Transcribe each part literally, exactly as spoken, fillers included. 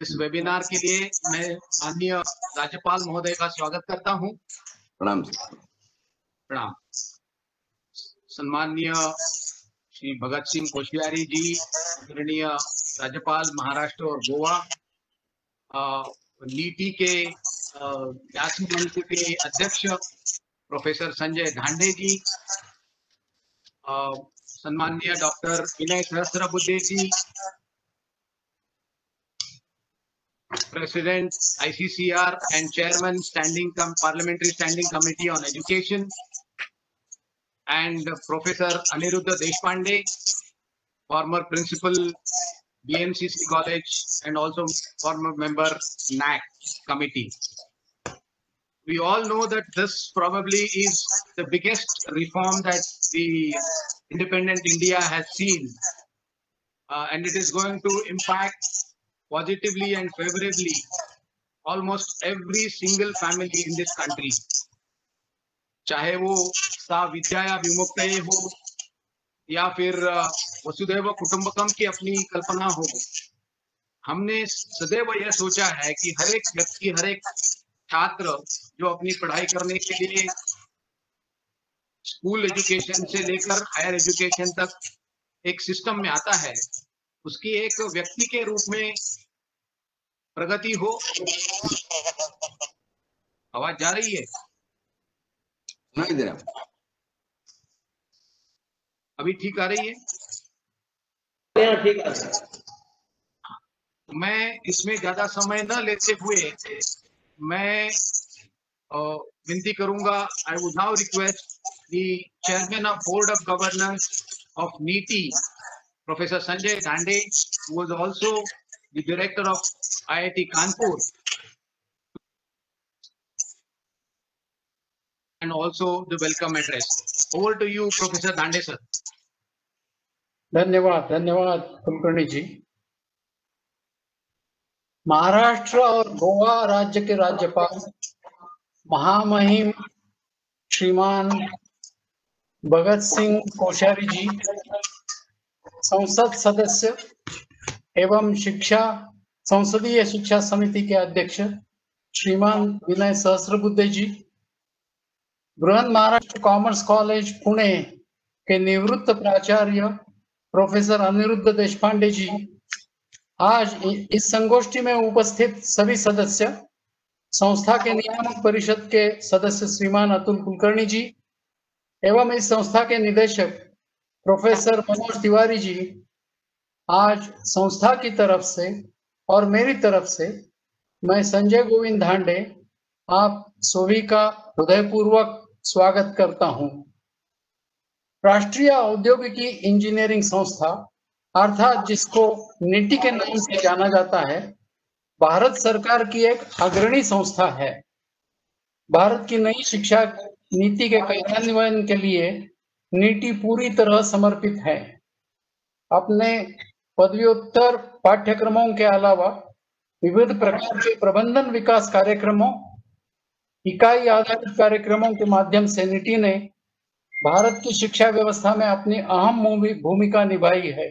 इस वेबिनार के लिए मैं माननीय राज्यपाल महोदय का स्वागत करता हूं। प्रणाम। प्रणाम। सम्माननीय श्री भगत सिंह कोश्यारी जी, आदरणीय राज्यपाल महाराष्ट्र और गोवा, नीति के व्यास मंच के अध्यक्ष प्रोफेसर संजय धांडे जी, सम्माननीय doctor Vinay Sahasrabuddhe ji, President I C C R and Chairman Standing Com Parliamentary Standing Committee on Education, and Professor Aniruddha Deshpande, former Principal B M C C College and also former member N A C Committee. We all know that this probably is the biggest reform that the independent India has seen, uh, and it is going to impact positively and favorably almost every single family in this country. चाहे वो सा विद्या विमुक्तये हो या फिर वसुधैव कुटुंबकम की अपनी कल्पना हो, हमने सदैव यह सोचा है कि हर एक व्यक्ति, हर एक छात्र जो अपनी पढ़ाई करने के लिए स्कूल एजुकेशन से लेकर हायर एजुकेशन तक एक सिस्टम में आता है, उसकी एक व्यक्ति के रूप में प्रगति हो। आवाज जा रही है? नहीं दे रहा। अभी ठीक आ रही है? ठीक आ रही है। मैं इसमें ज्यादा समय न लेते हुए मैं विनती करूंगा। I would now request the chairman of board of governance of Niti, Professor Sanjay Dhande, who was also the director of I I T Kanpur, and also the welcome address. Over to you, Professor Dhande, sir. धन्यवाद, धन्यवाद कुलकर्णी जी। महाराष्ट्र और गोवा राज्य के राज्यपाल महामहिम श्रीमान भगत सिंह कोश्यारी जी, संसद सदस्य एवं शिक्षा संसदीय शिक्षा समिति के अध्यक्ष श्रीमान विनय सहस्रबुद्धे जी, बृहन महाराष्ट्र कॉमर्स कॉलेज पुणे के निवृत्त प्राचार्य प्रोफेसर अनिरुद्ध देशपांडे जी, आज इस संगोष्ठी में उपस्थित सभी सदस्य, संस्था के नियामक परिषद के सदस्य श्रीमान अतुल कुलकर्णी जी एवं इस संस्था के निदेशक प्रोफेसर मनोज तिवारी जी, आज संस्था की तरफ से और मेरी तरफ से मैं संजय गोविंद धांडे आप सभी का हृदयपूर्वक स्वागत करता हूं। राष्ट्रीय औद्योगिकी इंजीनियरिंग संस्था अर्थात जिसको नीति के नाम से जाना जाता है, भारत सरकार की एक अग्रणी संस्था है। भारत की नई शिक्षा नीति के कार्यान्वयन के लिए नीति पूरी तरह समर्पित है। अपने पदव्युत्तर पाठ्यक्रमों के अलावा विविध प्रकार के प्रबंधन विकास कार्यक्रमों, इकाई आधारित कार्यक्रमों के माध्यम से नीति ने भारत की शिक्षा व्यवस्था में अपनी अहम भूमिका निभाई है।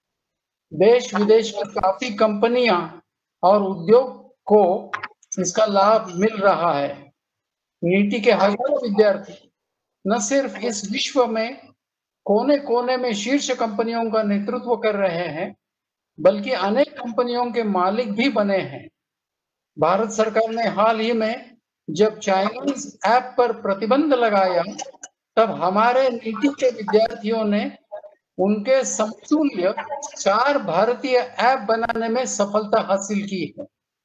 देश विदेश में काफी कंपनियां और उद्योग को इसका लाभ मिल रहा है। नीति के हजारों विद्यार्थी न सिर्फ इस विश्व में कोने कोने में शीर्ष कंपनियों का नेतृत्व कर रहे हैं, बल्कि अनेक कंपनियों के मालिक भी बने हैं। भारत सरकार ने हाल ही में जब चाइनीज ऐप पर प्रतिबंध लगाया, तब हमारे नीति के विद्यार्थियों ने उनके समतुल्य चार भारतीय ऐप बनाने में सफलता हासिल की है।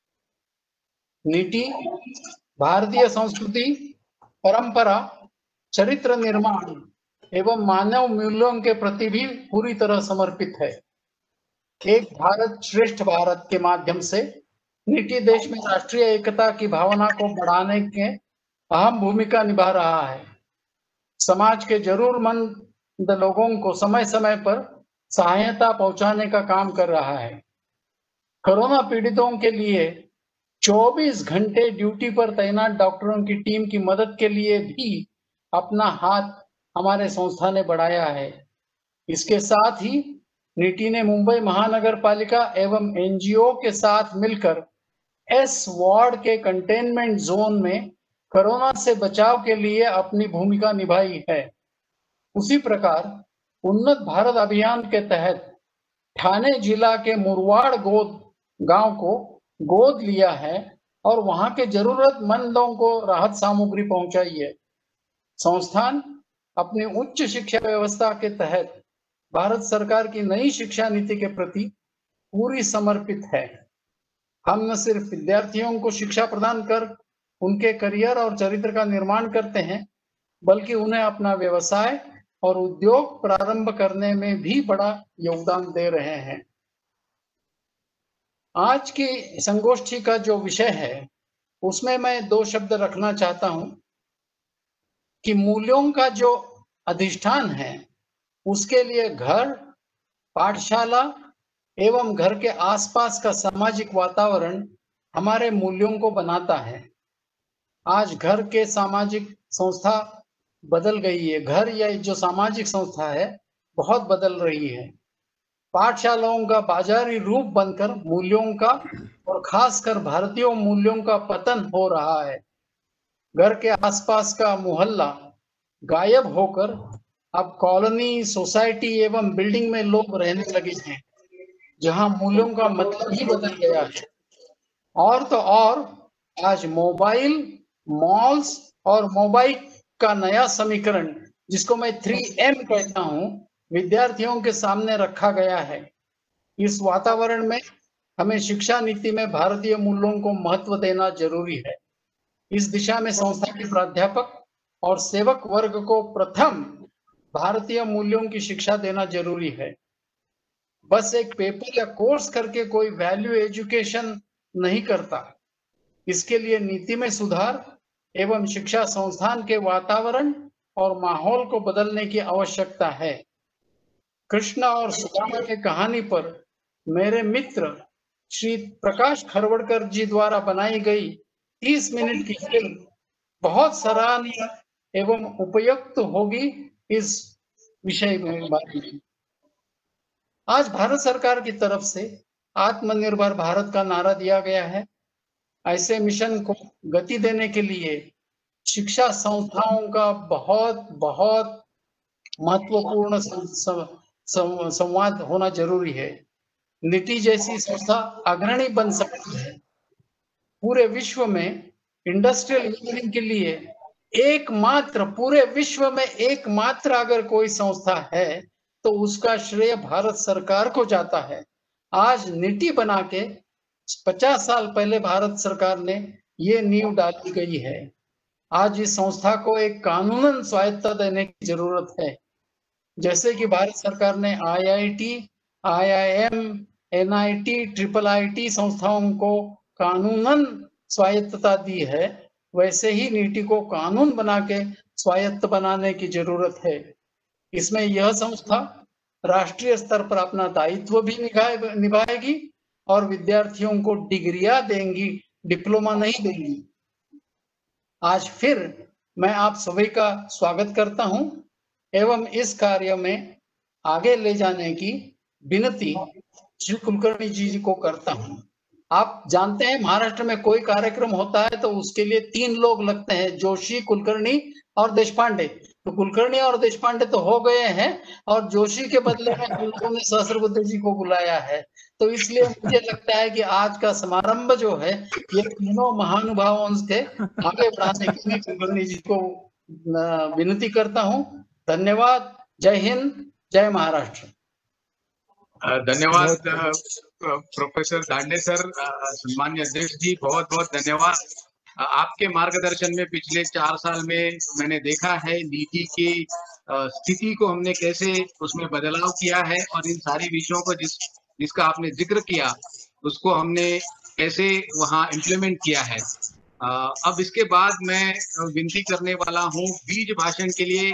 नीति भारतीय संस्कृति, परंपरा, चरित्र निर्माण एवं मानव मूल्यों के प्रति भी पूरी तरह समर्पित है। एक भारत श्रेष्ठ भारत के माध्यम से नीति देश में राष्ट्रीय एकता की भावना को बढ़ाने के अहम भूमिका निभा रहा है। समाज के जरूरतमंद लोगों को समय समय पर सहायता पहुंचाने का काम कर रहा है। कोरोना पीड़ितों के लिए चौबीस घंटे ड्यूटी पर तैनात डॉक्टरों की टीम की मदद के लिए भी अपना हाथ हमारे संस्था ने बढ़ाया है। इसके साथ ही नीति ने मुंबई महानगर पालिका एवं एनजीओ के साथ मिलकर एस वार्ड के कंटेनमेंट जोन में कोरोना से बचाव के लिए अपनी भूमिका निभाई है। उसी प्रकार उन्नत भारत अभियान के तहत ठाणे जिला के मुरवाड़ गोद गांव को गोद लिया है और वहां के जरूरतमंदों को राहत सामग्री पहुंचाई है। संस्थान अपनी उच्च शिक्षा व्यवस्था के तहत भारत सरकार की नई शिक्षा नीति के प्रति पूरी समर्पित है। हम न सिर्फ विद्यार्थियों को शिक्षा प्रदान कर उनके करियर और चरित्र का निर्माण करते हैं, बल्कि उन्हें अपना व्यवसाय और उद्योग प्रारंभ करने में भी बड़ा योगदान दे रहे हैं। आज की संगोष्ठी का जो विषय है उसमें मैं दो शब्द रखना चाहता हूं कि मूल्यों का जो अधिष्ठान है उसके लिए घर, पाठशाला एवं घर के आसपास का सामाजिक वातावरण हमारे मूल्यों को बनाता है। आज घर के सामाजिक संस्था बदल गई है, घर या जो सामाजिक संस्था है बहुत बदल रही है। पाठशालाओं का बाजारी रूप बनकर मूल्यों का और खासकर भारतीय मूल्यों का पतन हो रहा है। घर के आसपास का मोहल्ला गायब होकर अब कॉलोनी, सोसाइटी एवं बिल्डिंग में लोग रहने लगे हैं, जहां मूल्यों का मतलब ही बदल गया है। और तो और आज मोबाइल, मॉल्स और मोबाइल का नया समीकरण, जिसको मैं थ्री एम कहता हूं, विद्यार्थियों के सामने रखा गया है। इस वातावरण में हमें शिक्षा नीति में भारतीय मूल्यों को महत्व देना जरूरी है। इस दिशा में संस्था के प्राध्यापक और सेवक वर्ग को प्रथम भारतीय मूल्यों की शिक्षा देना जरूरी है। बस एक पेपर या कोर्स करके कोई वैल्यू एजुकेशन नहीं करता। इसके लिए नीति में सुधार एवं शिक्षा संस्थान के वातावरण और माहौल को बदलने की आवश्यकता है। कृष्णा और सुदामा की कहानी पर मेरे मित्र श्री प्रकाश खरवड़कर जी द्वारा बनाई गई तीस मिनट की फिल्म बहुत सराहनीय एवं उपयुक्त होगी इस विषय में बात में। आज भारत सरकार की तरफ से आत्मनिर्भर भारत का नारा दिया गया है। ऐसे मिशन को गति देने के लिए शिक्षा संस्थाओं का बहुत बहुत महत्वपूर्ण संवाद होना जरूरी है। नीति जैसी संस्था अग्रणी बन सकती है। पूरे विश्व में इंडस्ट्रियल इंजीनियरिंग के लिए एकमात्र, पूरे विश्व में एकमात्र अगर कोई संस्था है तो उसका श्रेय भारत सरकार को जाता है। आज नीति बना के पचास साल पहले भारत सरकार ने ये नींव डाली गई है। आज इस संस्था को एक कानूनन स्वायत्तता देने की जरूरत है। जैसे कि भारत सरकार ने IIT, IIM, NIT, triple IT संस्थाओं को कानूनन स्वायत्तता दी है, वैसे ही नीति को कानून बना के स्वायत्त बनाने की जरूरत है। इसमें यह संस्था राष्ट्रीय स्तर पर अपना दायित्व भी निभाएगी और विद्यार्थियों को डिग्रियां देंगी, डिप्लोमा नहीं देंगी। आज फिर मैं आप सभी का स्वागत करता हूं एवं इस कार्य में आगे ले जाने की विनती श्री कुलकर्णी जी को करता हूं। आप जानते हैं महाराष्ट्र में कोई कार्यक्रम होता है तो उसके लिए तीन लोग लगते हैं, जोशी, कुलकर्णी और देशपांडे। तो कुलकर्णी और देशपांडे तो हो गए हैं और जोशी के बदले में हम लोगों ने सहस्रबुद्धे जी को बुलाया है। तो इसलिए मुझे लगता है कि आज का समारंभ जो है ये तीनों महानुभावों के आगे बढ़ाने के लिए कुलकर्णी जी को विनती करता हूं। धन्यवाद। जय हिंद, जय महाराष्ट्र। धन्यवाद प्रोफेसर दांडे सर, सम्मान्य अध्यक्ष जी, बहुत बहुत धन्यवाद। आपके मार्गदर्शन में पिछले चार साल में मैंने देखा है नीति की स्थिति को हमने कैसे उसमें बदलाव किया है और इन सारी विषयों को जिस जिसका आपने जिक्र किया उसको हमने कैसे वहाँ इम्प्लीमेंट किया है। अब इसके बाद मैं विनती करने वाला हूँ बीज भाषण के लिए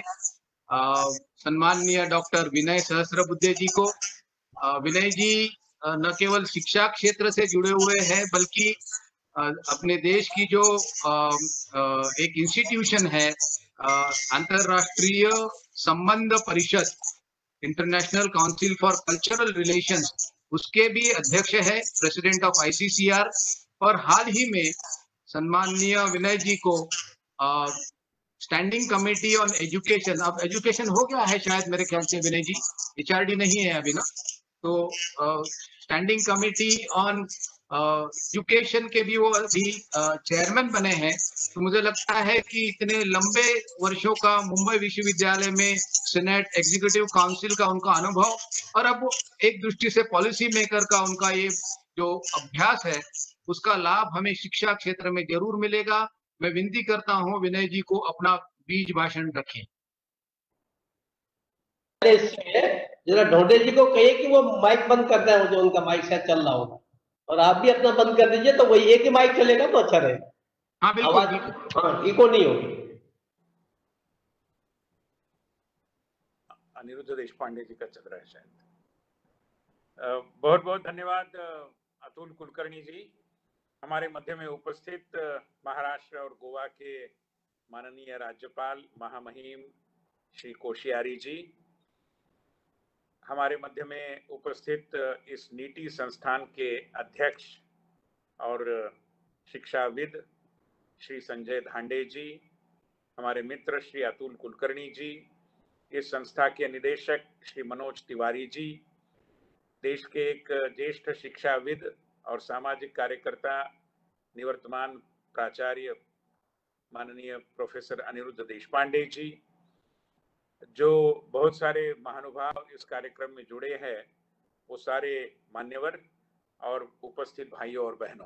सम्माननीय डॉक्टर विनय सहस्रबुद्धे जी को। विनय जी न केवल शिक्षा क्षेत्र से जुड़े हुए हैं बल्कि अपने देश की जो एक इंस्टीट्यूशन है अंतरराष्ट्रीय संबंध परिषद, international council for cultural relations, उसके भी अध्यक्ष है, प्रेसिडेंट ऑफ आईसीसीआर। और हाल ही में सम्माननीय विनय जी को स्टैंडिंग कमेटी ऑन एजुकेशन, अब एजुकेशन हो गया है शायद मेरे ख्याल से विनय जी, एचआरडी नहीं है अभी ना, तो स्टैंडिंग कमेटी ऑन एजुकेशन के भी वो अभी चेयरमैन बने हैं। तो मुझे लगता है कि इतने लंबे वर्षों का मुंबई विश्वविद्यालय में सीनेट एग्जीक्यूटिव काउंसिल का उनका अनुभव, और अब एक दृष्टि से पॉलिसी मेकर का उनका ये जो अभ्यास है, उसका लाभ हमें शिक्षा क्षेत्र में जरूर मिलेगा। मैं विनती करता हूं विनय जी को अपना बीज भाषण रखें। जरा ढोंडे जी को कहिए कि वो माइक बंद करता है, जो उनका माइक शायद चल रहा होगा, और आप भी अपना बंद कर दीजिए, तो वही एक ही माइक चलेगा तो अच्छा रहेगा। हाँ बिल्कुल, आवाज हाँ इको नहीं होगी। अनिरुद्ध देशपांडे जी का चल रहा है शायद। बहुत बहुत धन्यवाद अतुल कुलकर्णी जी, हमारे मध्य में उपस्थित महाराष्ट्र और गोवा के माननीय राज्यपाल महामहिम श्री कोश्यारी जी, हमारे मध्य में उपस्थित इस नीति संस्थान के अध्यक्ष और शिक्षाविद श्री संजय धांडे जी, हमारे मित्र श्री अतुल कुलकर्णी जी, इस संस्था के निदेशक श्री मनोज तिवारी जी, देश के एक ज्येष्ठ शिक्षाविद और सामाजिक कार्यकर्ता निवर्तमान प्राचार्य माननीय प्रोफेसर अनिरुद्ध देशपांडे जी, जो बहुत सारे महानुभाव इस कार्यक्रम में जुड़े हैं, वो सारे मान्यवर और उपस्थित भाइयों और बहनों,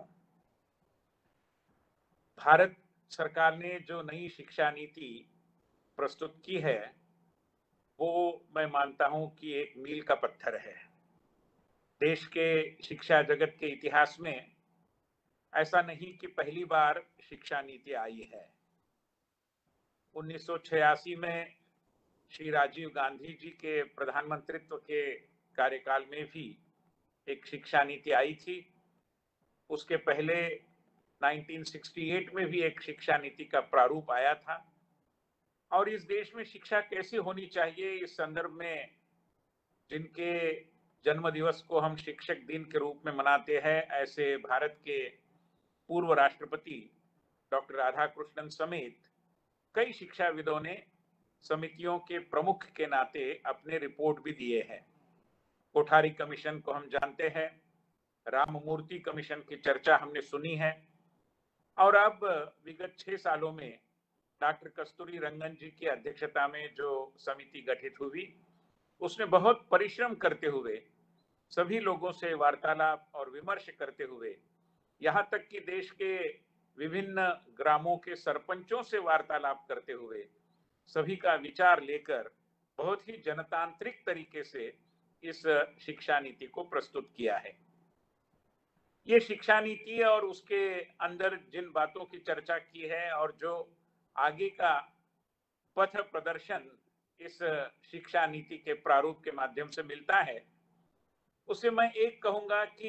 भारत सरकार ने जो नई शिक्षा नीति प्रस्तुत की है, वो मैं मानता हूं कि एक मील का पत्थर है। देश के शिक्षा जगत के इतिहास में ऐसा नहीं कि पहली बार शिक्षा नीति आई है। उन्नीस सौ छियासी में श्री राजीव गांधी जी के प्रधानमंत्रित्व के कार्यकाल में भी एक शिक्षा नीति आई थी। उसके पहले उन्नीस सौ अड़सठ में भी एक शिक्षा नीति का प्रारूप आया था। और इस देश में शिक्षा कैसी होनी चाहिए, इस संदर्भ में जिनके जन्म दिवस को हम शिक्षक दिन के रूप में मनाते हैं, ऐसे भारत के पूर्व राष्ट्रपति डॉक्टर राधाकृष्णन समेत कई शिक्षाविदों ने समितियों के प्रमुख के नाते अपने रिपोर्ट भी दिए हैं। कोठारी कमीशन को हम जानते हैं, राममूर्ति कमीशन की चर्चा हमने सुनी है, और अब विगत छह सालों में डॉक्टर कस्तूरी रंगन जी की अध्यक्षता में जो समिति गठित हुई, उसने बहुत परिश्रम करते हुए, सभी लोगों से वार्तालाप और विमर्श करते हुए, यहाँ तक कि देश के विभिन्न ग्रामों के सरपंचों से वार्तालाप करते हुए, सभी का विचार लेकर बहुत ही जनतांत्रिक तरीके से इस शिक्षा नीति को प्रस्तुत किया है। ये शिक्षा नीति और उसके अंदर जिन बातों की चर्चा की है और जो आगे का पथ प्रदर्शन इस शिक्षा नीति के प्रारूप के माध्यम से मिलता है, उसे मैं एक कहूंगा कि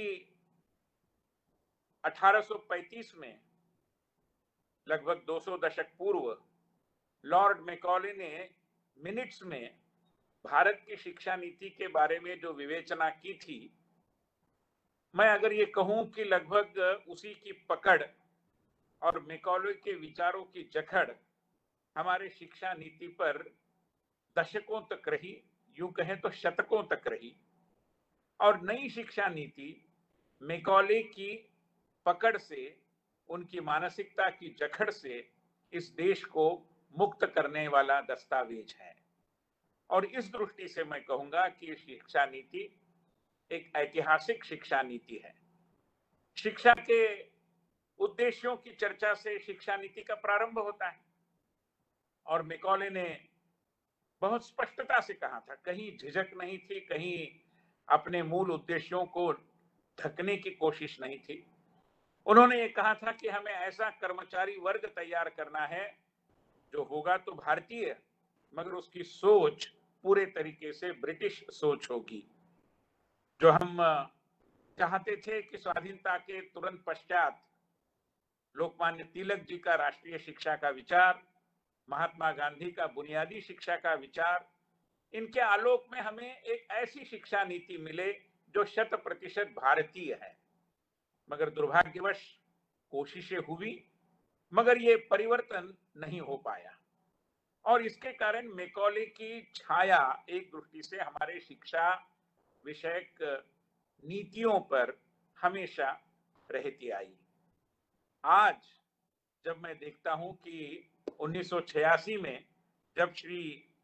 अठारह सौ पैंतीस में, लगभग दो सौ दशक पूर्व, लॉर्ड मैकॉले ने मिनट्स में भारत की शिक्षा नीति के बारे में जो विवेचना की थी, मैं अगर ये कहूं कि लगभग उसी की पकड़ और मैकॉले के विचारों की जकड़ हमारे शिक्षा नीति पर दशकों तक रही, यूं कहें तो शतकों तक रही। और नई शिक्षा नीति मैकॉले की पकड़ से, उनकी मानसिकता की जकड़ से इस देश को मुक्त करने वाला दस्तावेज है। और इस दृष्टि से मैं कहूंगा कि शिक्षा नीति एक ऐतिहासिक शिक्षा नीति है। शिक्षा के उद्देश्यों की चर्चा से शिक्षा नीति का प्रारंभ होता है, और मैकॉले ने बहुत स्पष्टता से कहा था, कहीं झिझक नहीं थी, कहीं अपने मूल उद्देश्यों को ढकने की कोशिश नहीं थी। उन्होंने ये कहा था कि हमें ऐसा कर्मचारी वर्ग तैयार करना है जो होगा तो भारतीय, मगर उसकी सोच पूरे तरीके से ब्रिटिश सोच होगी। जो हम चाहते थे कि स्वाधीनता के तुरंत पश्चात लोकमान्य तिलक जी का राष्ट्रीय शिक्षा का विचार, महात्मा गांधी का बुनियादी शिक्षा का विचार, इनके आलोक में हमें एक ऐसी शिक्षा नीति मिले जो शत प्रतिशत भारतीय है। मगर दुर्भाग्यवश कोशिशें हुई, मगर ये परिवर्तन नहीं हो पाया और इसके कारण मैकॉले की छाया एक दृष्टि से हमारे शिक्षा विषयक नीतियों पर हमेशा रहती आई। आज जब मैं देखता हूं कि उन्नीस सौ छियासी में जब श्री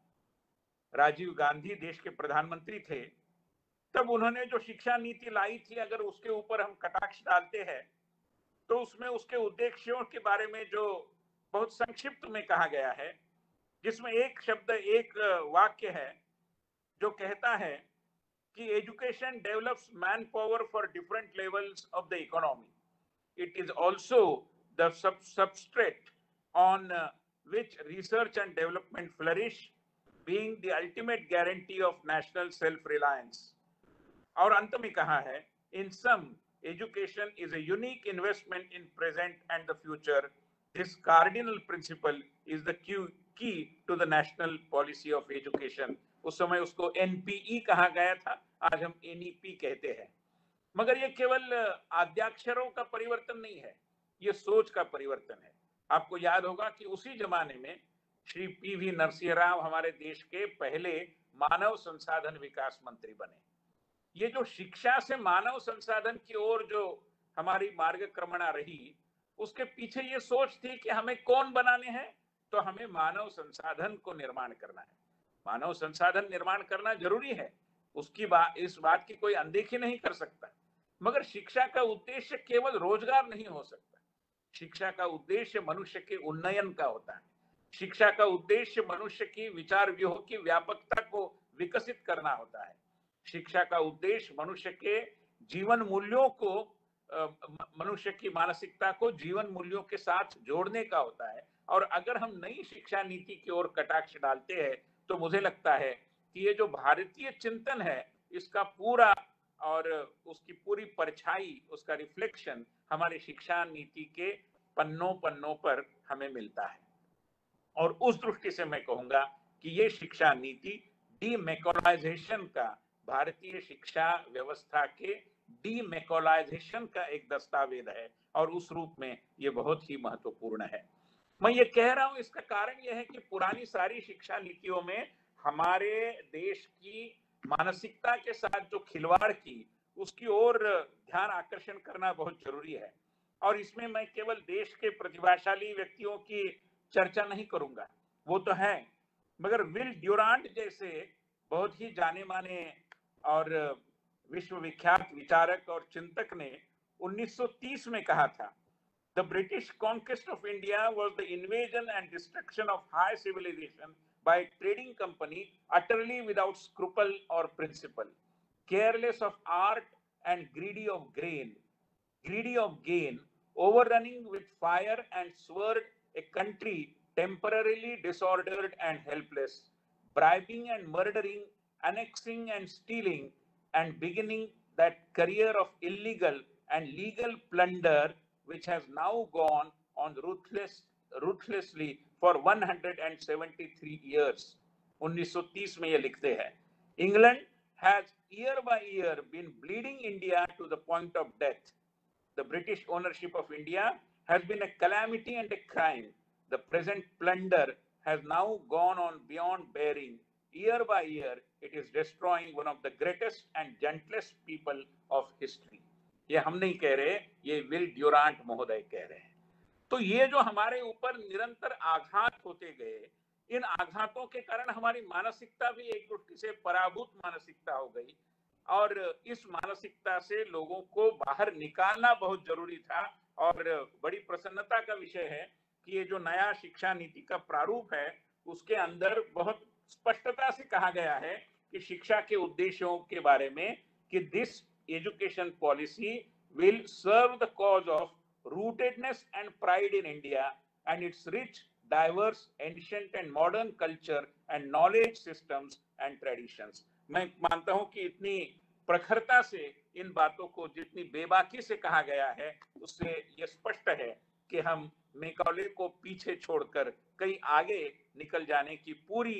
राजीव गांधी देश के प्रधानमंत्री थे, तब उन्होंने जो शिक्षा नीति लाई थी, अगर उसके ऊपर हम कटाक्ष डालते हैं तो उसमें उसके उद्देश्यों के बारे में जो बहुत संक्षिप्त में कहा गया है, जिसमें एक शब्द एक वाक्य है जो कहता है कि education develops manpower for different levels of the economy. It is also the sub substrate on uh, which research and development flourish, being the ultimate guarantee of national self-reliance. और अंत में कहा है, in sum, education is a unique investment in present and the future. This cardinal principle is the key, key to the national policy of education. उस समय उसको N P E कहा गया था, आज हम N E P कहते हैं। मगर ये केवल आद्याक्षरों का परिवर्तन नहीं है, ये सोच का परिवर्तन है। आपको याद होगा कि उसी जमाने में श्री पी वी नरसिंह राव हमारे देश के पहले मानव संसाधन विकास मंत्री बने। ये जो शिक्षा से मानव संसाधन की ओर जो हमारी मार्गक्रमणा रही, उसके पीछे ये सोच थी कि हमें कौन बनाने हैं, तो हमें मानव संसाधन को निर्माण करना है। मानव संसाधन निर्माण करना जरूरी है, उसकी बात, इस बात की कोई अनदेखी नहीं कर सकता। मगर शिक्षा का उद्देश्य केवल रोजगार नहीं हो सकता। शिक्षा का उद्देश्य मनुष्य के उन्नयन का होता है। शिक्षा का उद्देश्य मनुष्य की विचार व्यूह की व्यापकता को विकसित करना होता है। शिक्षा का उद्देश्य मनुष्य के जीवन मूल्यों को, मनुष्य की मानसिकता को जीवन मूल्यों के साथ जोड़ने का होता है। और अगर हम नई शिक्षा नीति की ओर कटाक्ष डालते हैं, तो मुझे लगता है कि ये जो भारतीय चिंतन है, इसका पूरा और उसकी पूरी परछाई, उसका रिफ्लेक्शन हमारी शिक्षा नीति के पन्नों पन्नों पर हमें मिलता है। और उस दृष्टि से मैं कहूंगा कि ये शिक्षा नीति डीमैकोलाइजेशन का, भारतीय शिक्षा व्यवस्था के डीमैकोलाइजेशन का एक दस्तावेज है और उस रूप में ये बहुत ही महत्वपूर्ण है। मैं ये कह रहा हूं, इसका कारण यह है कि पुरानी सारी शिक्षा नीतियों में हमारे देश की मानसिकता के साथ जो खिलवाड़ की, उसकी ओर ध्यान आकर्षण करना बहुत जरूरी है। और इसमें मैं केवल देश के प्रतिभाशाली व्यक्तियों की चर्चा नहीं करूंगा, वो तो है, मगर विल ड्यूरांट जैसे बहुत ही जाने माने और विश्वविख्यात विचारक और चिंतक ने उन्नीस सौ तीस में कहा था, The British conquest of India was the invasion and destruction of high civilization by a trading company utterly without scruple or principle, careless of art and greedy of gain, greedy of gain, overrunning with fire and sword a country temporarily disordered and helpless, bribing and murdering, annexing and stealing, and beginning that career of illegal and legal plunder which has now gone on ruthless, ruthlessly for one hundred seventy-three years. उन्नीस सौ तीस में ये लिखते हैं, England has year by year been bleeding India to the point of death. The British ownership of India has been a calamity and a crime. The present plunder has now gone on beyond bearing. Year by year, it is destroying one of the greatest and gentlest people of history. ये हम नहीं कह रहे, ये will Durant महोदय कह रहे हैं। तो ये जो हमारे ऊपर निरंतर आघात होते गए, इन आघातों के कारण हमारी मानसिकता भी एक दृष्टि से पराभूत मानसिकता हो गई और इस मानसिकता से लोगों को बाहर निकालना बहुत जरूरी था। और बड़ी प्रसन्नता का विषय है कि ये जो नया शिक्षा नीति का प्रारूप है, उसके अंदर बहुत स्पष्टता से कहा गया है कि शिक्षा के उद्देश्यों के बारे में कि this education policy will serve the cause of rootedness and pride in India and its rich, diverse, ancient and modern culture and knowledge systems and traditions. मैं मानता हूं कि इतनी प्रखरता से इन बातों को जितनी बेबाकी से कहा गया है, उससे यह स्पष्ट है कि हम मैकॉले को पीछे छोड़कर कहीं आगे निकल जाने की पूरी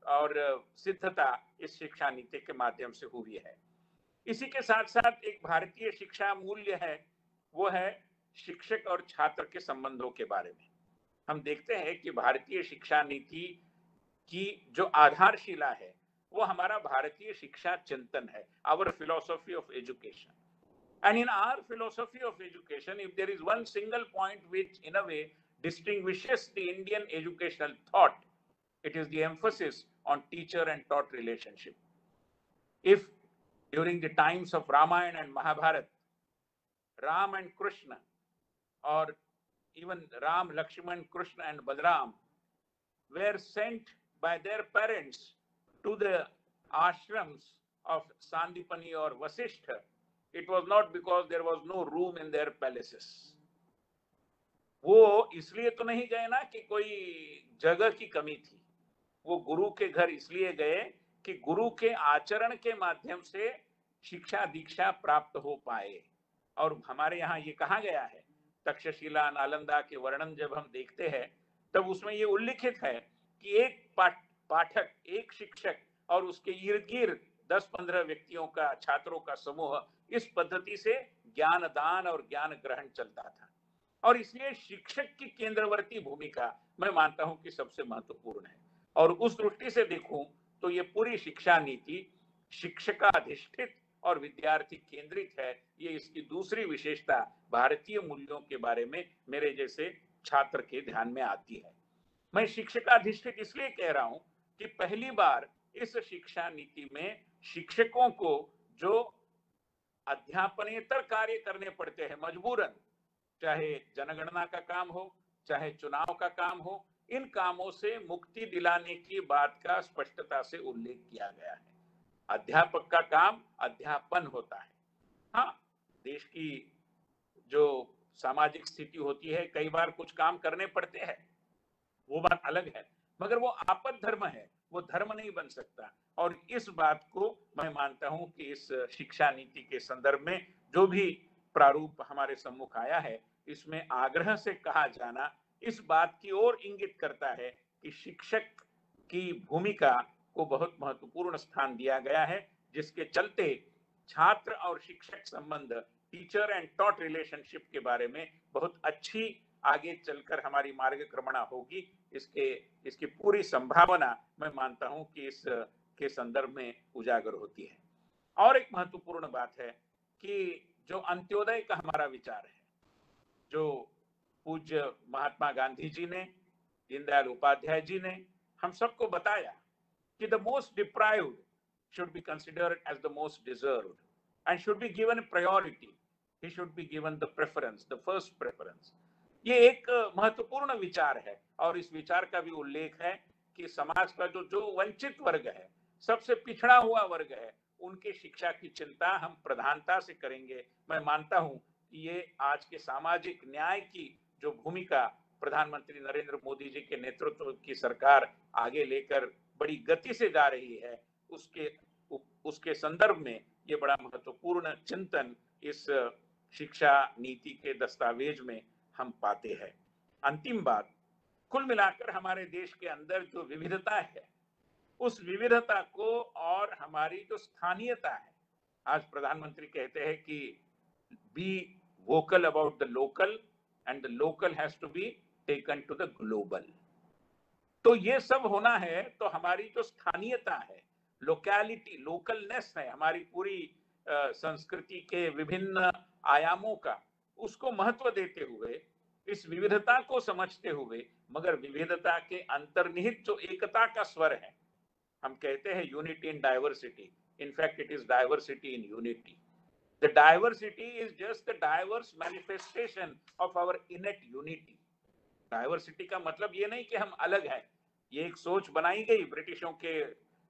और सिद्धता इस शिक्षा नीति के माध्यम से हुई है। इसी के साथ साथ एक भारतीय शिक्षा मूल्य है, वो है शिक्षक और छात्र के संबंधों के बारे में। हम देखते हैं कि भारतीय शिक्षा नीति की जो आधारशिला है वो हमारा भारतीय शिक्षा चिंतन है, our philosophy of education. And in our philosophy of education, if there is one single point which in a way distinguishes the Indian educational thought, it is the emphasis on teacher and taught relationship. If during the times of Ramayana and Mahabharata, Ram and Krishna, or even Ram, Lakshman, Krishna and Balaram were sent by their parents to the ashrams of Sandipani or Vasishtha, it was not because there was no room in their palaces. वो इसलिए तो नहीं गए ना कि कोई जगह की कमी थी, वो गुरु के घर इसलिए गए कि गुरु के आचरण के माध्यम से शिक्षा दीक्षा प्राप्त हो पाए। और हमारे यहाँ ये कहा गया है, तक्षशिला नालंदा के वर्णन जब हम देखते हैं तब उसमें ये उल्लिखित है कि एक पाठ, पाठक, एक शिक्षक और उसके इर्द गिर्द दस पंद्रह व्यक्तियों का, छात्रों का समूह, इस पद्धति से ज्ञान दान और ज्ञान ग्रहण चलता था। और इसलिए शिक्षक की केंद्रवर्ती भूमिका मैं मानता हूं कि सबसे महत्वपूर्ण है। और उस दृष्टि से देखूं तो ये पूरी शिक्षा नीति शिक्षकाधिष्ठित और विद्यार्थी केंद्रित है। ये इसकी दूसरी विशेषता भारतीय मूल्यों के बारे में मेरे जैसे छात्र के ध्यान में आती है। मैं शिक्षकाधिष्ठित इसलिए कह रहा हूं कि पहली बार इस शिक्षा नीति में शिक्षकों को जो अध्यापनेतर कार्य करने पड़ते हैं मजबूरन, चाहे जनगणना का काम हो, चाहे चुनाव का काम हो, इन कामों से मुक्ति दिलाने की बात का स्पष्टता से उल्लेख किया गया है। अध्यापक का काम अध्यापन होता है। हाँ, देश की जो सामाजिक स्थिति होती है, कई बार कुछ काम करने पड़ते हैं, वो बात अलग है, मगर वो आपद धर्म है, वो धर्म नहीं बन सकता। और इस बात को मैं मानता हूं कि इस शिक्षा नीति के संदर्भ में जो भी प्रारूप हमारे सम्मुख आया है, इसमें आग्रह से कहा जाना इस बात की ओर इंगित करता है कि शिक्षक की भूमिका को बहुत महत्वपूर्ण स्थान दिया गया है, जिसके चलते छात्र और शिक्षक संबंध, टीचर एंड टॉट रिलेशनशिप के बारे में बहुत अच्छी आगे चलकर हमारी मार्गक्रमणा होगी। इसके इसकी पूरी संभावना मैं मानता हूं कि इस के संदर्भ में उजागर होती है। और एक महत्वपूर्ण बात है कि जो अंत्योदय का हमारा विचार है, जो पूज्य महात्मा गांधी जी ने, दीनदयाल उपाध्याय जी ने हम सबको बताया कि the most deprived should be considered as the most deserved and should be given priority. He should be given the preference, the first preference. ये एक महत्वपूर्ण विचार है और इस विचार का भी उल्लेख है कि समाज का जो जो वंचित वर्ग है, सबसे पिछड़ा हुआ वर्ग है, उनके शिक्षा की चिंता हम प्रधानता से करेंगे। मैं मानता हूं कि ये आज के सामाजिक न्याय की जो भूमिका प्रधानमंत्री नरेंद्र मोदी जी के नेतृत्व की सरकार आगे लेकर बड़ी गति से जा रही है, उसके उसके संदर्भ में ये बड़ा महत्वपूर्ण चिंतन इस शिक्षा नीति के दस्तावेज में हम पाते हैं। अंतिम बात, कुल मिलाकर हमारे देश के अंदर जो विविधता है, उस विविधता को और हमारी जो स्थानीयता है, आज प्रधानमंत्री कहते हैं कि be vocal about the local and the local has to be taken to the global. तो ये सब होना है तो हमारी जो स्थानीयता है, लोकैलिटी, लोकलनेस है, हमारी पूरी संस्कृति के विभिन्न आयामों का, उसको महत्व देते हुए, इस विविधता को समझते हुए, मगर विविधता के अंतर्निहित जो एकता का स्वर है, हम कहते हैं unity in diversity, in fact it is diversity in unity. The diversity is just the diverse manifestation of our innate unity. Diversity का मतलब ये नहीं कि हम अलग हैं, ये एक सोच बनाई गई ब्रिटिशों के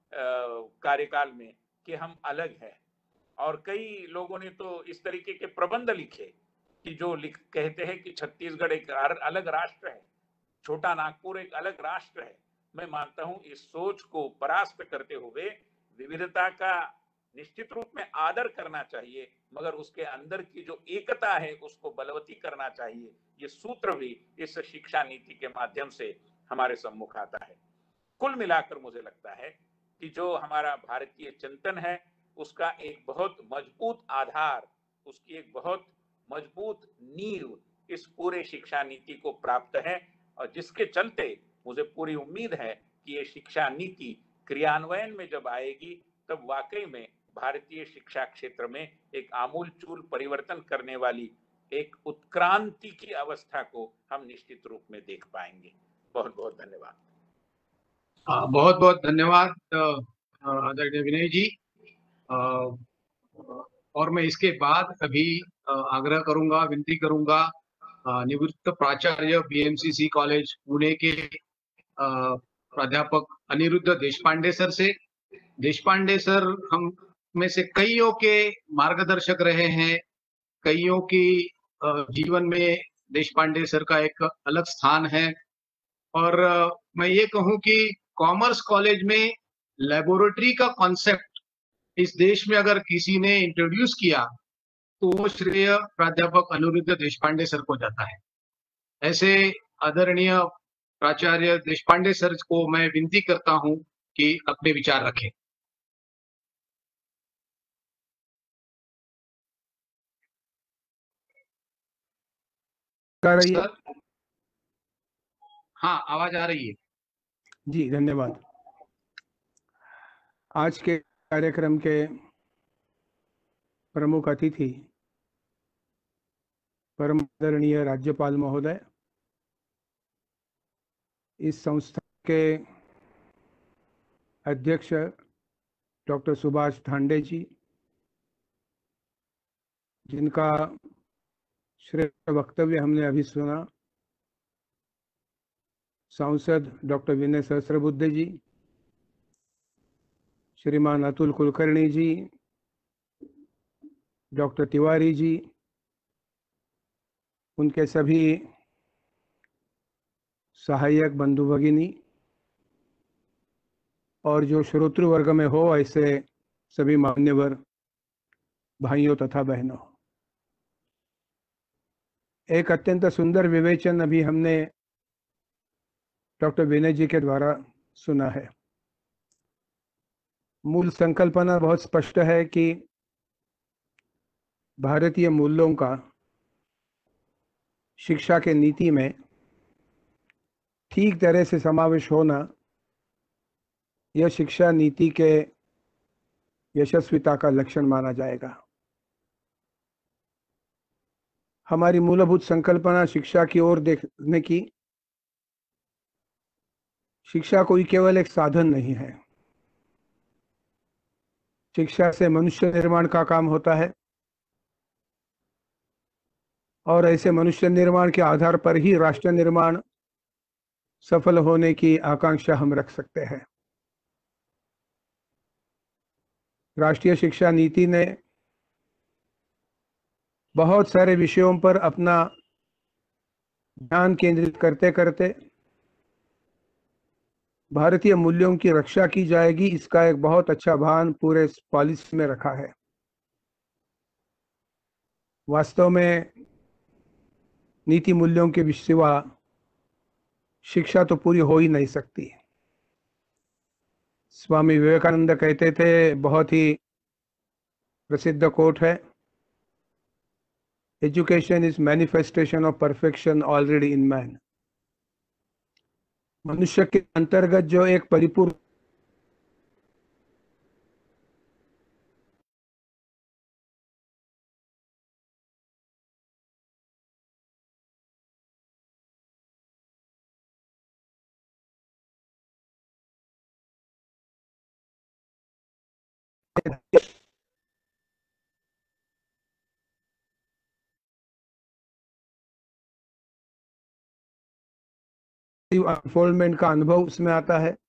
कार्यकाल में कि हम अलग हैं, और कई लोगों ने तो इस तरीके के प्रबंध लिखे कि जो लिख कहते हैं कि छत्तीसगढ़ एक अलग राष्ट्र है, छोटा नागपुर एक अलग राष्ट्र है। मैं मानता हूं इस सोच को परास्त करते हुए विविधता का निश्चित रूप में आदर करना चाहिए, मगर उसके अंदर की जो एकता है उसको बलवती करना चाहिए। ये सूत्र भी इस शिक्षा नीति के माध्यम से हमारे सम्मुख आता है। कुल मिलाकर मुझे लगता है कि जो हमारा भारतीय चिंतन है उसका एक बहुत मजबूत आधार, उसकी एक बहुत मजबूत नींव इस पूरे शिक्षा नीति को प्राप्त है, और जिसके चलते मुझे पूरी उम्मीद है कि ये शिक्षा नीति क्रियान्वयन में जब आएगी तब वाकई में भारतीय शिक्षा क्षेत्र में एक आमूलचूल परिवर्तन करने वाली एक उत्क्रांति की अवस्था को हम निश्चित रूप में देख पाएंगे। बहुत बहुत धन्यवाद। बहुत बहुत धन्यवाद आदरणीय विनय जी। आ, और मैं इसके बाद अभी आग्रह करूंगा, विनती करूंगा निवृत्त प्राचार्य बीएमसीसी कॉलेज पुणे के प्राध्यापक अनिरुद्ध देशपांडे सर से। देशपांडे सर हम में से कईयों के मार्गदर्शक रहे हैं, कईयों की जीवन में देशपांडे सर का एक अलग स्थान है। और मैं ये कहूं कि कॉमर्स कॉलेज में लेबोरेटरी का कॉन्सेप्ट इस देश में अगर किसी ने इंट्रोड्यूस किया तो वो श्रेय प्राध्यापक अनिरुद्ध देशपांडे सर को जाता है। ऐसे आदरणीय प्राचार्य देशपांडे सर को मैं विनती करता हूं कि अपने विचार रखें। सर, हाँ आवाज आ रही है जी, धन्यवाद। आज के कार्यक्रम के प्रमुख अतिथि परम आदरणीय राज्यपाल महोदय, इस संस्था के अध्यक्ष डॉक्टर सुभाष धांडे जी, जिनका श्रेष्ठ वक्तव्य हमने अभी सुना, सांसद डॉक्टर विनय सहस्रबुद्धे जी, श्रीमान अतुल कुलकर्णी जी, डॉक्टर तिवारी जी, उनके सभी सहायक बंधु भगिनी और जो श्रोतृ वर्ग में हो ऐसे सभी मान्यवर भाइयों तथा बहनों, एक अत्यंत सुंदर विवेचन अभी हमने डॉक्टर विनय जी के द्वारा सुना है। मूल संकल्पना बहुत स्पष्ट है कि भारतीय मूल्यों का शिक्षा के नीति में ठीक तरह से समावेश होना यह शिक्षा नीति के यशस्विता का लक्षण माना जाएगा। हमारी मूलभूत संकल्पना शिक्षा की ओर देखने की, शिक्षा कोई केवल एक साधन नहीं है। शिक्षा से मनुष्य निर्माण का काम होता है और ऐसे मनुष्य निर्माण के आधार पर ही राष्ट्र निर्माण सफल होने की आकांक्षा हम रख सकते हैं। राष्ट्रीय शिक्षा नीति ने बहुत सारे विषयों पर अपना ध्यान केंद्रित करते करते भारतीय मूल्यों की रक्षा की जाएगी, इसका एक बहुत अच्छा भान पूरे पॉलिसी में रखा है। वास्तव में नीति मूल्यों के सिवा शिक्षा तो पूरी हो ही नहीं सकती। स्वामी विवेकानंद कहते थे, बहुत ही प्रसिद्ध कोट है, education is manifestation of perfection already in man. मनुष्य के अंतर्गत जो एक परिपूर्ण अनफोल्डमेंट का अनुभव उसमें आता है।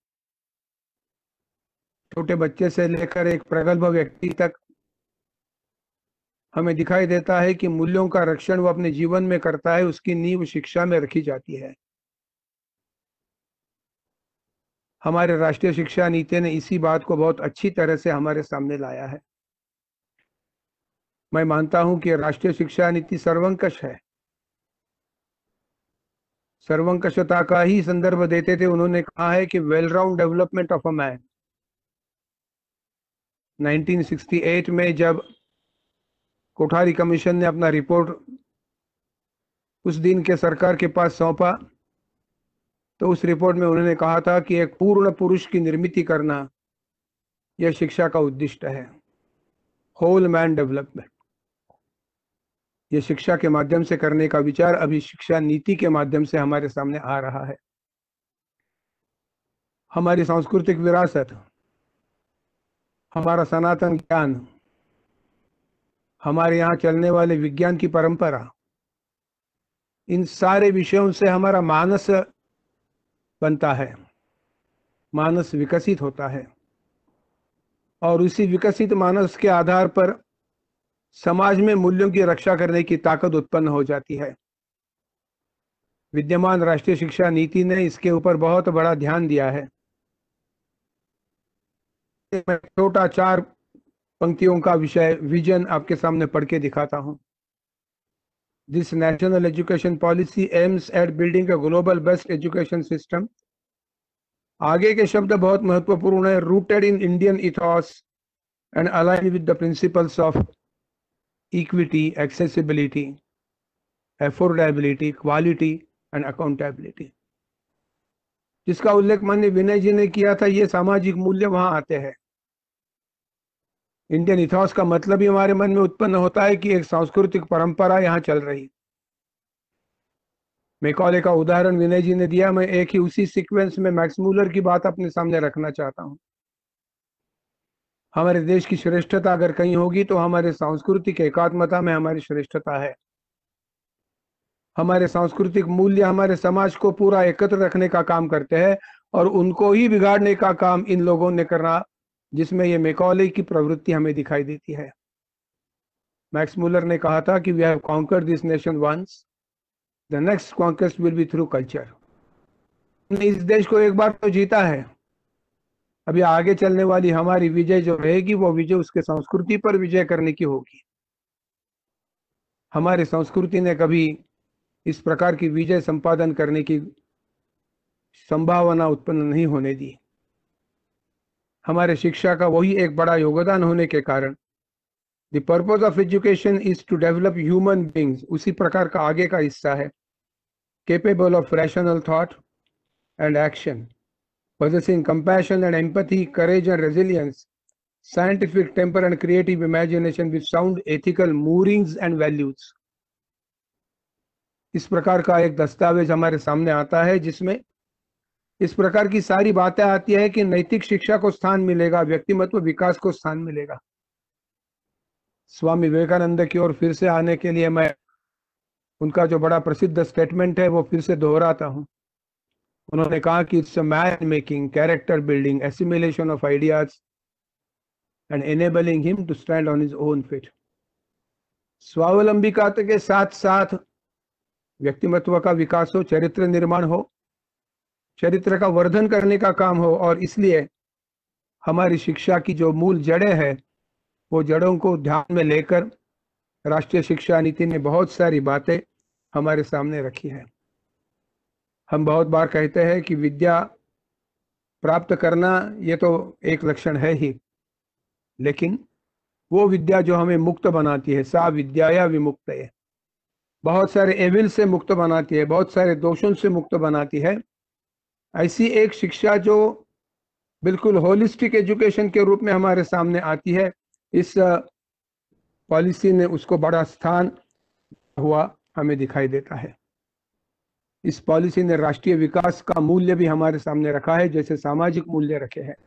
छोटे बच्चे से लेकर एक प्रगल्भ व्यक्ति तक हमें दिखाई देता है कि मूल्यों का रक्षण वो अपने जीवन में करता है, उसकी नींव शिक्षा में रखी जाती है। हमारे राष्ट्रीय शिक्षा नीति ने इसी बात को बहुत अच्छी तरह से हमारे सामने लाया है। मैं मानता हूं कि राष्ट्रीय शिक्षा नीति सर्वंकष है। सर्वंकषता का ही संदर्भ देते थे। उन्होंने कहा है कि well round development of a man. Nineteen sixty eight में जब कोठारी कमीशन ने अपना रिपोर्ट उस दिन के सरकार के पास सौंपा, तो उस रिपोर्ट में उन्होंने कहा था कि एक पूर्ण पुरुष की निर्मित करना यह शिक्षा का उद्दिष्ट है, होल मैन डेवलपमेंट। यह शिक्षा के माध्यम से करने का विचार अभी शिक्षा नीति के माध्यम से हमारे सामने आ रहा है। हमारी सांस्कृतिक विरासत, हमारा सनातन ज्ञान, हमारे यहाँ चलने वाले विज्ञान की परंपरा, इन सारे विषयों से हमारा मानस बनता है, मानस विकसित होता है, और उसी विकसित मानस के आधार पर समाज में मूल्यों की रक्षा करने की ताकत उत्पन्न हो जाती है। विद्यमान राष्ट्रीय शिक्षा नीति ने इसके ऊपर बहुत बड़ा ध्यान दिया है। मैं छोटा चार पंक्तियों का विषय विजन आपके सामने पढ़ के दिखाता हूं। This national education policy aims at building a global best education system. आगे के शब्द बहुत महत्वपूर्ण है। Rooted in Indian ethos and align with the principles of equity, accessibility, affordability, quality and accountability, जिसका उल्लेख माननीय विनय जी ने किया था। ये सामाजिक मूल्य वहां आते हैं। इंडियन इथॉस का मतलब ही हमारे मन में उत्पन्न होता है कि एक सांस्कृतिक परंपरा यहाँ चल रही। मैकॉले का उदाहरण विनय जी ने दिया, मैं एक ही उसी सीक्वेंस में मैक्स मूलर की बात अपने सामने रखना चाहता हूँ। हमारे देश की श्रेष्ठता अगर कहीं होगी तो हमारे सांस्कृतिक एकात्मता में हमारी श्रेष्ठता है। हमारे सांस्कृतिक मूल्य हमारे समाज को पूरा एकत्र रखने का काम करते हैं, और उनको ही बिगाड़ने का काम इन लोगों ने करना, जिसमें ये मैकॉले की प्रवृत्ति हमें दिखाई देती है। मैक्स मूलर ने कहा था कि we have conquered this nation once, the next conquest will be through culture. हमने इस देश को एक बार तो जीता है, अभी आगे चलने वाली हमारी विजय जो रहेगी वो विजय उसके संस्कृति पर विजय करने की होगी। हमारी संस्कृति ने कभी इस प्रकार की विजय संपादन करने की संभावना उत्पन्न नहीं होने दी। हमारे शिक्षा का वही एक बड़ा योगदान होने के कारण the purpose of education is to develop human beings, उसी प्रकार का आगे का हिस्सा है, capable of rational thought and action, possessing compassion and empathy, courage and resilience, scientific temper and creative imagination with sound ethical moorings and values। इस प्रकार का एक दस्तावेज हमारे सामने आता है जिसमें इस प्रकार की सारी बातें आती है कि नैतिक शिक्षा को स्थान मिलेगा, व्यक्तिमत्व विकास को स्थान मिलेगा। स्वामी विवेकानंद की ओर फिर से आने के लिए मैं उनका जो बड़ा प्रसिद्ध स्टेटमेंट है वो फिर से दोहराता हूं। उन्होंने कहा कि it's a man making, character building, assimilation of ideas and enabling him to stand on his own feet. स्वावलंबिता के साथ साथ व्यक्तिमत्व का विकास हो, चरित्र निर्माण हो, चरित्र का वर्धन करने का काम हो, और इसलिए हमारी शिक्षा की जो मूल जड़ें हैं वो जड़ों को ध्यान में लेकर राष्ट्रीय शिक्षा नीति ने बहुत सारी बातें हमारे सामने रखी है। हम बहुत बार कहते हैं कि विद्या प्राप्त करना ये तो एक लक्षण है ही, लेकिन वो विद्या जो हमें मुक्त बनाती है, सा विद्याया विमुक्त है, बहुत सारे एविल से मुक्त बनाती है, बहुत सारे दोषों से मुक्त बनाती है, ऐसी एक शिक्षा जो बिल्कुल होलिस्टिक एजुकेशन के रूप में हमारे सामने आती है, इस पॉलिसी ने उसको बड़ा स्थान हुआ हमें दिखाई देता है। इस पॉलिसी ने राष्ट्रीय विकास का मूल्य भी हमारे सामने रखा है, जैसे सामाजिक मूल्य रखे हैं।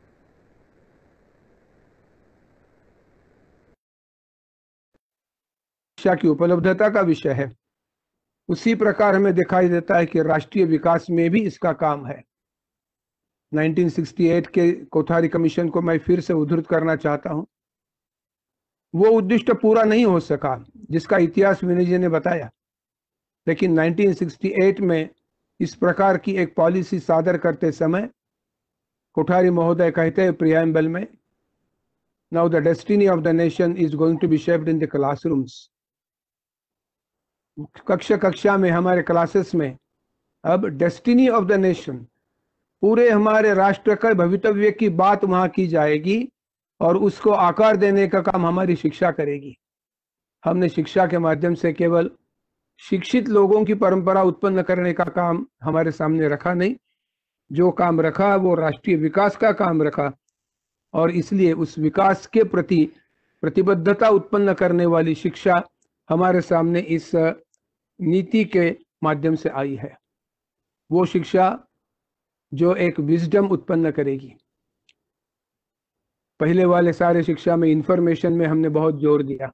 शिक्षा की उपलब्धता का विषय है, उसी प्रकार हमें दिखाई देता है कि राष्ट्रीय विकास में भी इसका काम है। नाइनटीन सिक्सटी एट के कोठारी कमीशन को मैं फिर से उद्धृत करना चाहता हूं। वो उद्दिष्ट पूरा नहीं हो सका जिसका इतिहास विनय जी ने बताया, लेकिन नाइनटीन सिक्सटी एट में इस प्रकार की एक पॉलिसी सादर करते समय कोठारी महोदय कहते हैं प्रियम्बल में, now the destiny of the nation is going to be shaped in the classrooms. कक्षा कक्षा में, हमारे क्लासेस में अब डेस्टिनी ऑफ द नेशन, पूरे हमारे राष्ट्र का भवितव्य की बात वहां की जाएगी और उसको आकार देने का काम हमारी शिक्षा करेगी। हमने शिक्षा के माध्यम से केवल शिक्षित लोगों की परंपरा उत्पन्न करने का काम हमारे सामने रखा नहीं, जो काम रखा वो राष्ट्रीय विकास का काम रखा, और इसलिए उस विकास के प्रति प्रतिबद्धता उत्पन्न करने वाली शिक्षा हमारे सामने इस नीति के माध्यम से आई है। वो शिक्षा जो एक विजडम उत्पन्न करेगी। पहले वाले सारे शिक्षा में इंफॉर्मेशन में हमने बहुत जोर दिया,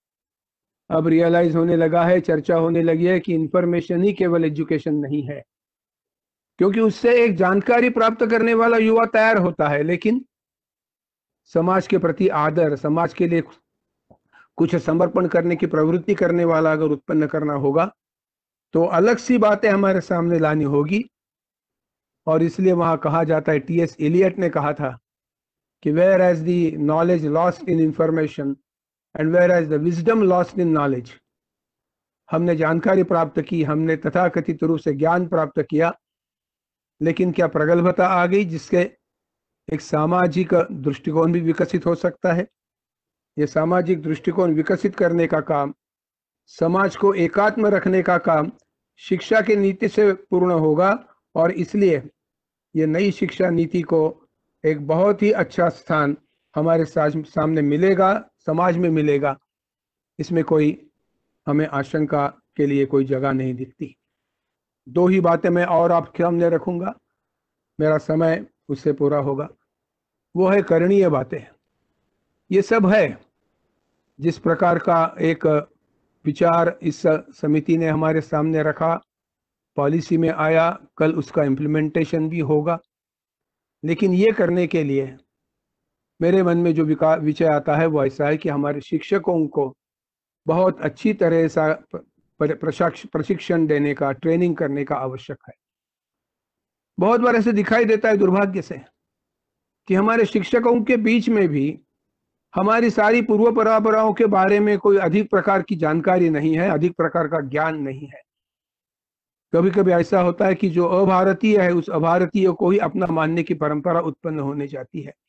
अब रियलाइज होने लगा है, चर्चा होने लगी है कि इंफॉर्मेशन ही केवल एजुकेशन नहीं है, क्योंकि उससे एक जानकारी प्राप्त करने वाला युवा तैयार होता है, लेकिन समाज के प्रति आदर, समाज के लिए कुछ समर्पण करने की प्रवृत्ति करने वाला अगर उत्पन्न करना होगा तो अलग सी बातें हमारे सामने लानी होगी। और इसलिए वहां कहा जाता है, टी एस एलियट ने कहा था कि where is the knowledge lost in information and where is the wisdom lost in knowledge. हमने जानकारी प्राप्त की, हमने तथाकथित रूप से ज्ञान प्राप्त किया, लेकिन क्या प्रगल्भता आ गई जिसके एक सामाजिक दृष्टिकोण भी विकसित हो सकता है। ये सामाजिक दृष्टिकोण विकसित करने का काम, समाज को एकात्म रखने का काम शिक्षा की नीति से पूर्ण होगा, और इसलिए ये नई शिक्षा नीति को एक बहुत ही अच्छा स्थान हमारे सामने मिलेगा, समाज में मिलेगा। इसमें कोई हमें आशंका के लिए कोई जगह नहीं दिखती। दो ही बातें मैं और आपके सामने रखूंगा, मेरा समय उससे पूरा होगा। वो है करणीय बातें। ये सब है जिस प्रकार का एक विचार इस समिति ने हमारे सामने रखा, पॉलिसी में आया, कल उसका इम्प्लीमेंटेशन भी होगा। लेकिन ये करने के लिए मेरे मन में जो विचार आता है वो ऐसा है कि हमारे शिक्षकों को बहुत अच्छी तरह से प्रशिक्षण देने का, ट्रेनिंग करने का आवश्यक है। बहुत बार ऐसे दिखाई देता है दुर्भाग्य से कि हमारे शिक्षकों के बीच में भी हमारी सारी पूर्व परंपराओं के बारे में कोई अधिक प्रकार की जानकारी नहीं है, अधिक प्रकार का ज्ञान नहीं है। कभी कभी ऐसा होता है कि जो अभारतीय है उस अभारतीय को ही अपना मानने की परंपरा उत्पन्न होने जाती है।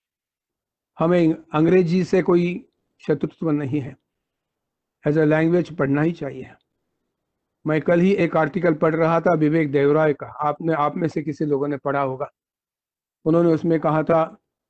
हमें अंग्रेजी से कोई शत्रुत्व नहीं है, एज अ लैंग्वेज पढ़ना ही चाहिए। मैं कल ही एक आर्टिकल पढ़ रहा था विवेक देवराय का, आपने आप में से किसी लोगों ने पढ़ा होगा। उन्होंने उसमें कहा था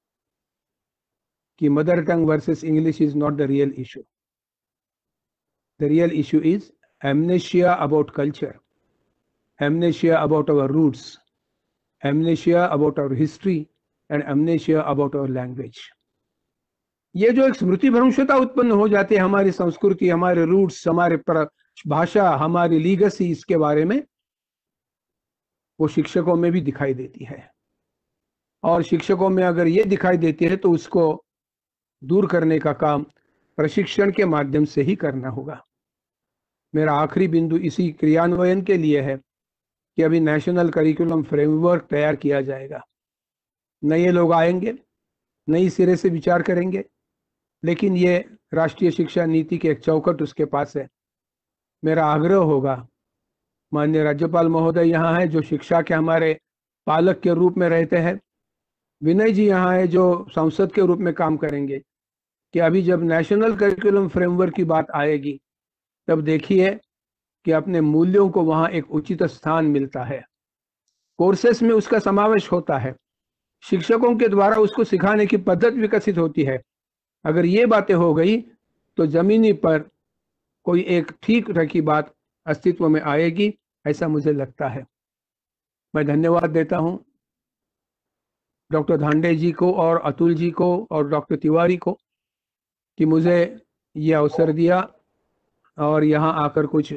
कि mother tongue versus English is not the real issue, the real issue is amnesia about culture, amnesia about our roots, amnesia about our history and amnesia about our language. ये जो एक स्मृति भ्रंशता उत्पन्न हो जाती है हमारी संस्कृति, हमारे रूट्स, हमारे भाषा, हमारी लीगसी, इसके बारे में वो शिक्षकों में भी दिखाई देती है। और शिक्षकों में अगर ये दिखाई देती है तो उसको दूर करने का काम प्रशिक्षण के माध्यम से ही करना होगा। मेरा आखिरी बिंदु इसी क्रियान्वयन के लिए है कि अभी नेशनल करिकुलम फ्रेमवर्क तैयार किया जाएगा। नए लोग आएंगे, नई सिरे से विचार करेंगे, लेकिन ये राष्ट्रीय शिक्षा नीति के एक चौखट उसके पास है। मेरा आग्रह होगा, माननीय राज्यपाल महोदय यहाँ है जो शिक्षा के हमारे पालक के रूप में रहते हैं, विनय जी यहाँ है जो संसद के रूप में काम करेंगे, कि अभी जब नेशनल करिकुलम फ्रेमवर्क की बात आएगी तब देखिए कि अपने मूल्यों को वहाँ एक उचित स्थान मिलता है, कोर्सेस में उसका समावेश होता है, शिक्षकों के द्वारा उसको सिखाने की पद्धति विकसित होती है। अगर ये बातें हो गई तो जमीनी पर कोई एक ठीक रखी बात अस्तित्व में आएगी, ऐसा मुझे लगता है। मैं धन्यवाद देता हूं डॉक्टर धांडे जी को और अतुल जी को और डॉक्टर तिवारी को कि मुझे ये अवसर दिया और यहाँ आकर कुछ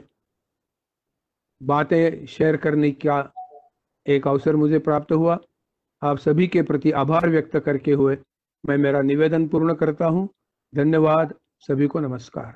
बातें शेयर करने का एक अवसर मुझे प्राप्त हुआ। आप सभी के प्रति आभार व्यक्त करके हुए मैं मेरा निवेदन पूर्ण करता हूं। धन्यवाद, सभी को नमस्कार।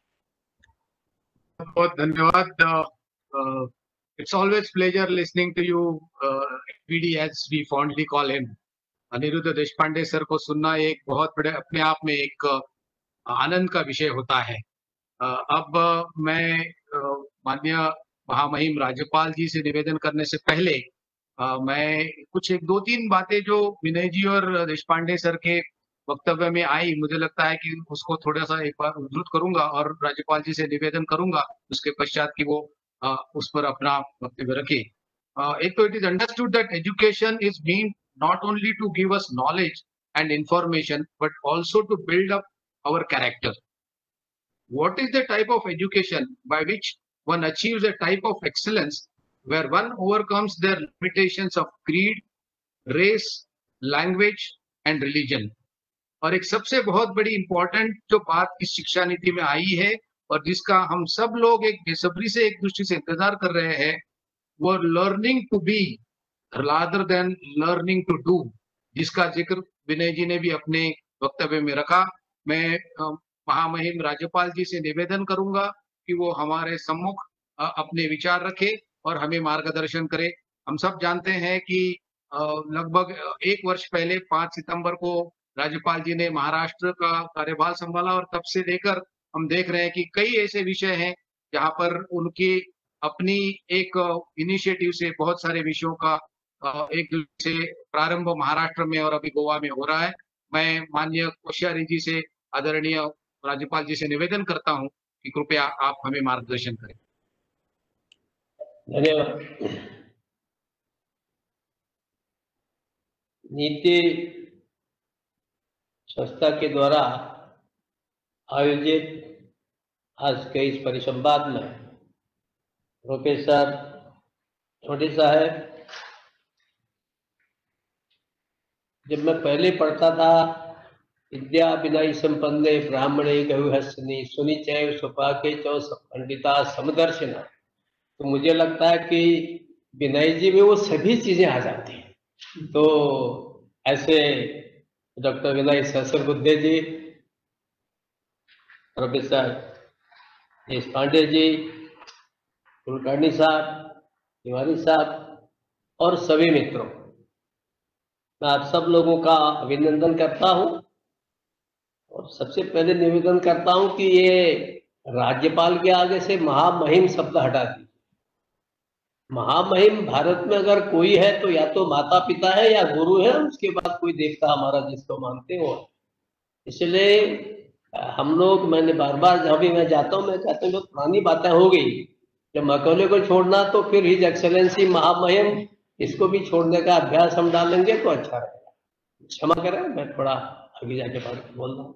बहुत धन्यवाद। It's always pleasure listening to you, uh, P D as we fondly call him. Aniruddha Deshpande sir को सुनना एक बहुत बड़े अपने आप में एक आनंद का विषय होता है। अब मैं माननीय महामहिम राज्यपाल जी से निवेदन करने से पहले आ, मैं कुछ एक दो तीन बातें जो विनय जी और देशपांडे सर के वक्तव्य में आई, मुझे लगता है कि उसको थोड़ा सा एक बार उद्धृत करूंगा और राज्यपाल जी से निवेदन करूंगा उसके पश्चात कि वो आ, उस पर अपना वक्तव्य रखे। एक तो it is understood that education is mean not only to give us knowledge and information, but also to build up our character. What is the type of education by which one achieves a type of excellence where one overcomes their limitations of creed, race, language and religion? और एक सबसे बहुत बड़ी important जो बात इस शिक्षा नीति में आई है और जिसका हम सब लोग एक बेसब्री से एक दृष्टि से इंतजार कर रहे हैं, वो learning to be rather than learning to do, जिसका जिक्र विनय जी ने भी अपने वक्तव्य में रखा। मैं महामहिम राज्यपाल जी से निवेदन करूंगा कि वो हमारे सम्मुख अपने विचार रखे और हमें मार्गदर्शन करे। हम सब जानते हैं कि लगभग एक वर्ष पहले पांच सितंबर को राज्यपाल जी ने महाराष्ट्र का कार्यभार संभाला और तब से लेकर हम देख रहे हैं कि कई ऐसे विषय हैं जहां पर उनकी अपनी एक इनिशिएटिव से बहुत सारे विषयों का एक से प्रारंभ महाराष्ट्र में और अभी गोवा में हो रहा है। मैं माननीय कोश्यारी जी से, आदरणीय राज्यपाल जी से निवेदन करता हूं कि कृपया आप हमें मार्गदर्शन करें। धन्यवाद। नीति संस्था के द्वारा आयोजित आज के इस परिसंवाद में प्रोफेसर छोटे साहब, जब मैं पहले पढ़ता था विद्या विनय संपन्ने ब्राह्मणे गविहस्तिनि सुनि चैव सुपाके चौ पंडिता समदर्शिना, तो मुझे लगता है कि विनय जी में वो सभी चीजें आ जाती हैं। तो ऐसे डॉक्टर विनय सहस्रबुद्धे जी, प्रोफेसर देशपांडे जी, कुलकर्णी साहब, तिवारी साहब और सभी मित्रों, मैं आप सब लोगों का अभिनंदन करता हूं और सबसे पहले निवेदन करता हूं कि ये राज्यपाल के आगे से महामहिम शब्द हटा दी। महामहिम भारत में अगर कोई है तो या तो माता पिता है या गुरु है, उसके बाद कोई देवता हमारा जिसको मानते हो। इसलिए हम लोग, मैंने बार बार जहां भी मैं जाता हूं मैं कहता हूँ पुरानी बातें हो गई, जब मकौले को छोड़ना तो फिर हिज एक्सेलेंसी महामहिम, इसको भी छोड़ने का अभ्यास हम डालेंगे तो अच्छा रहेगा। क्षमा करें, मैं थोड़ा आगे जाके बात बोल रहा हूँ।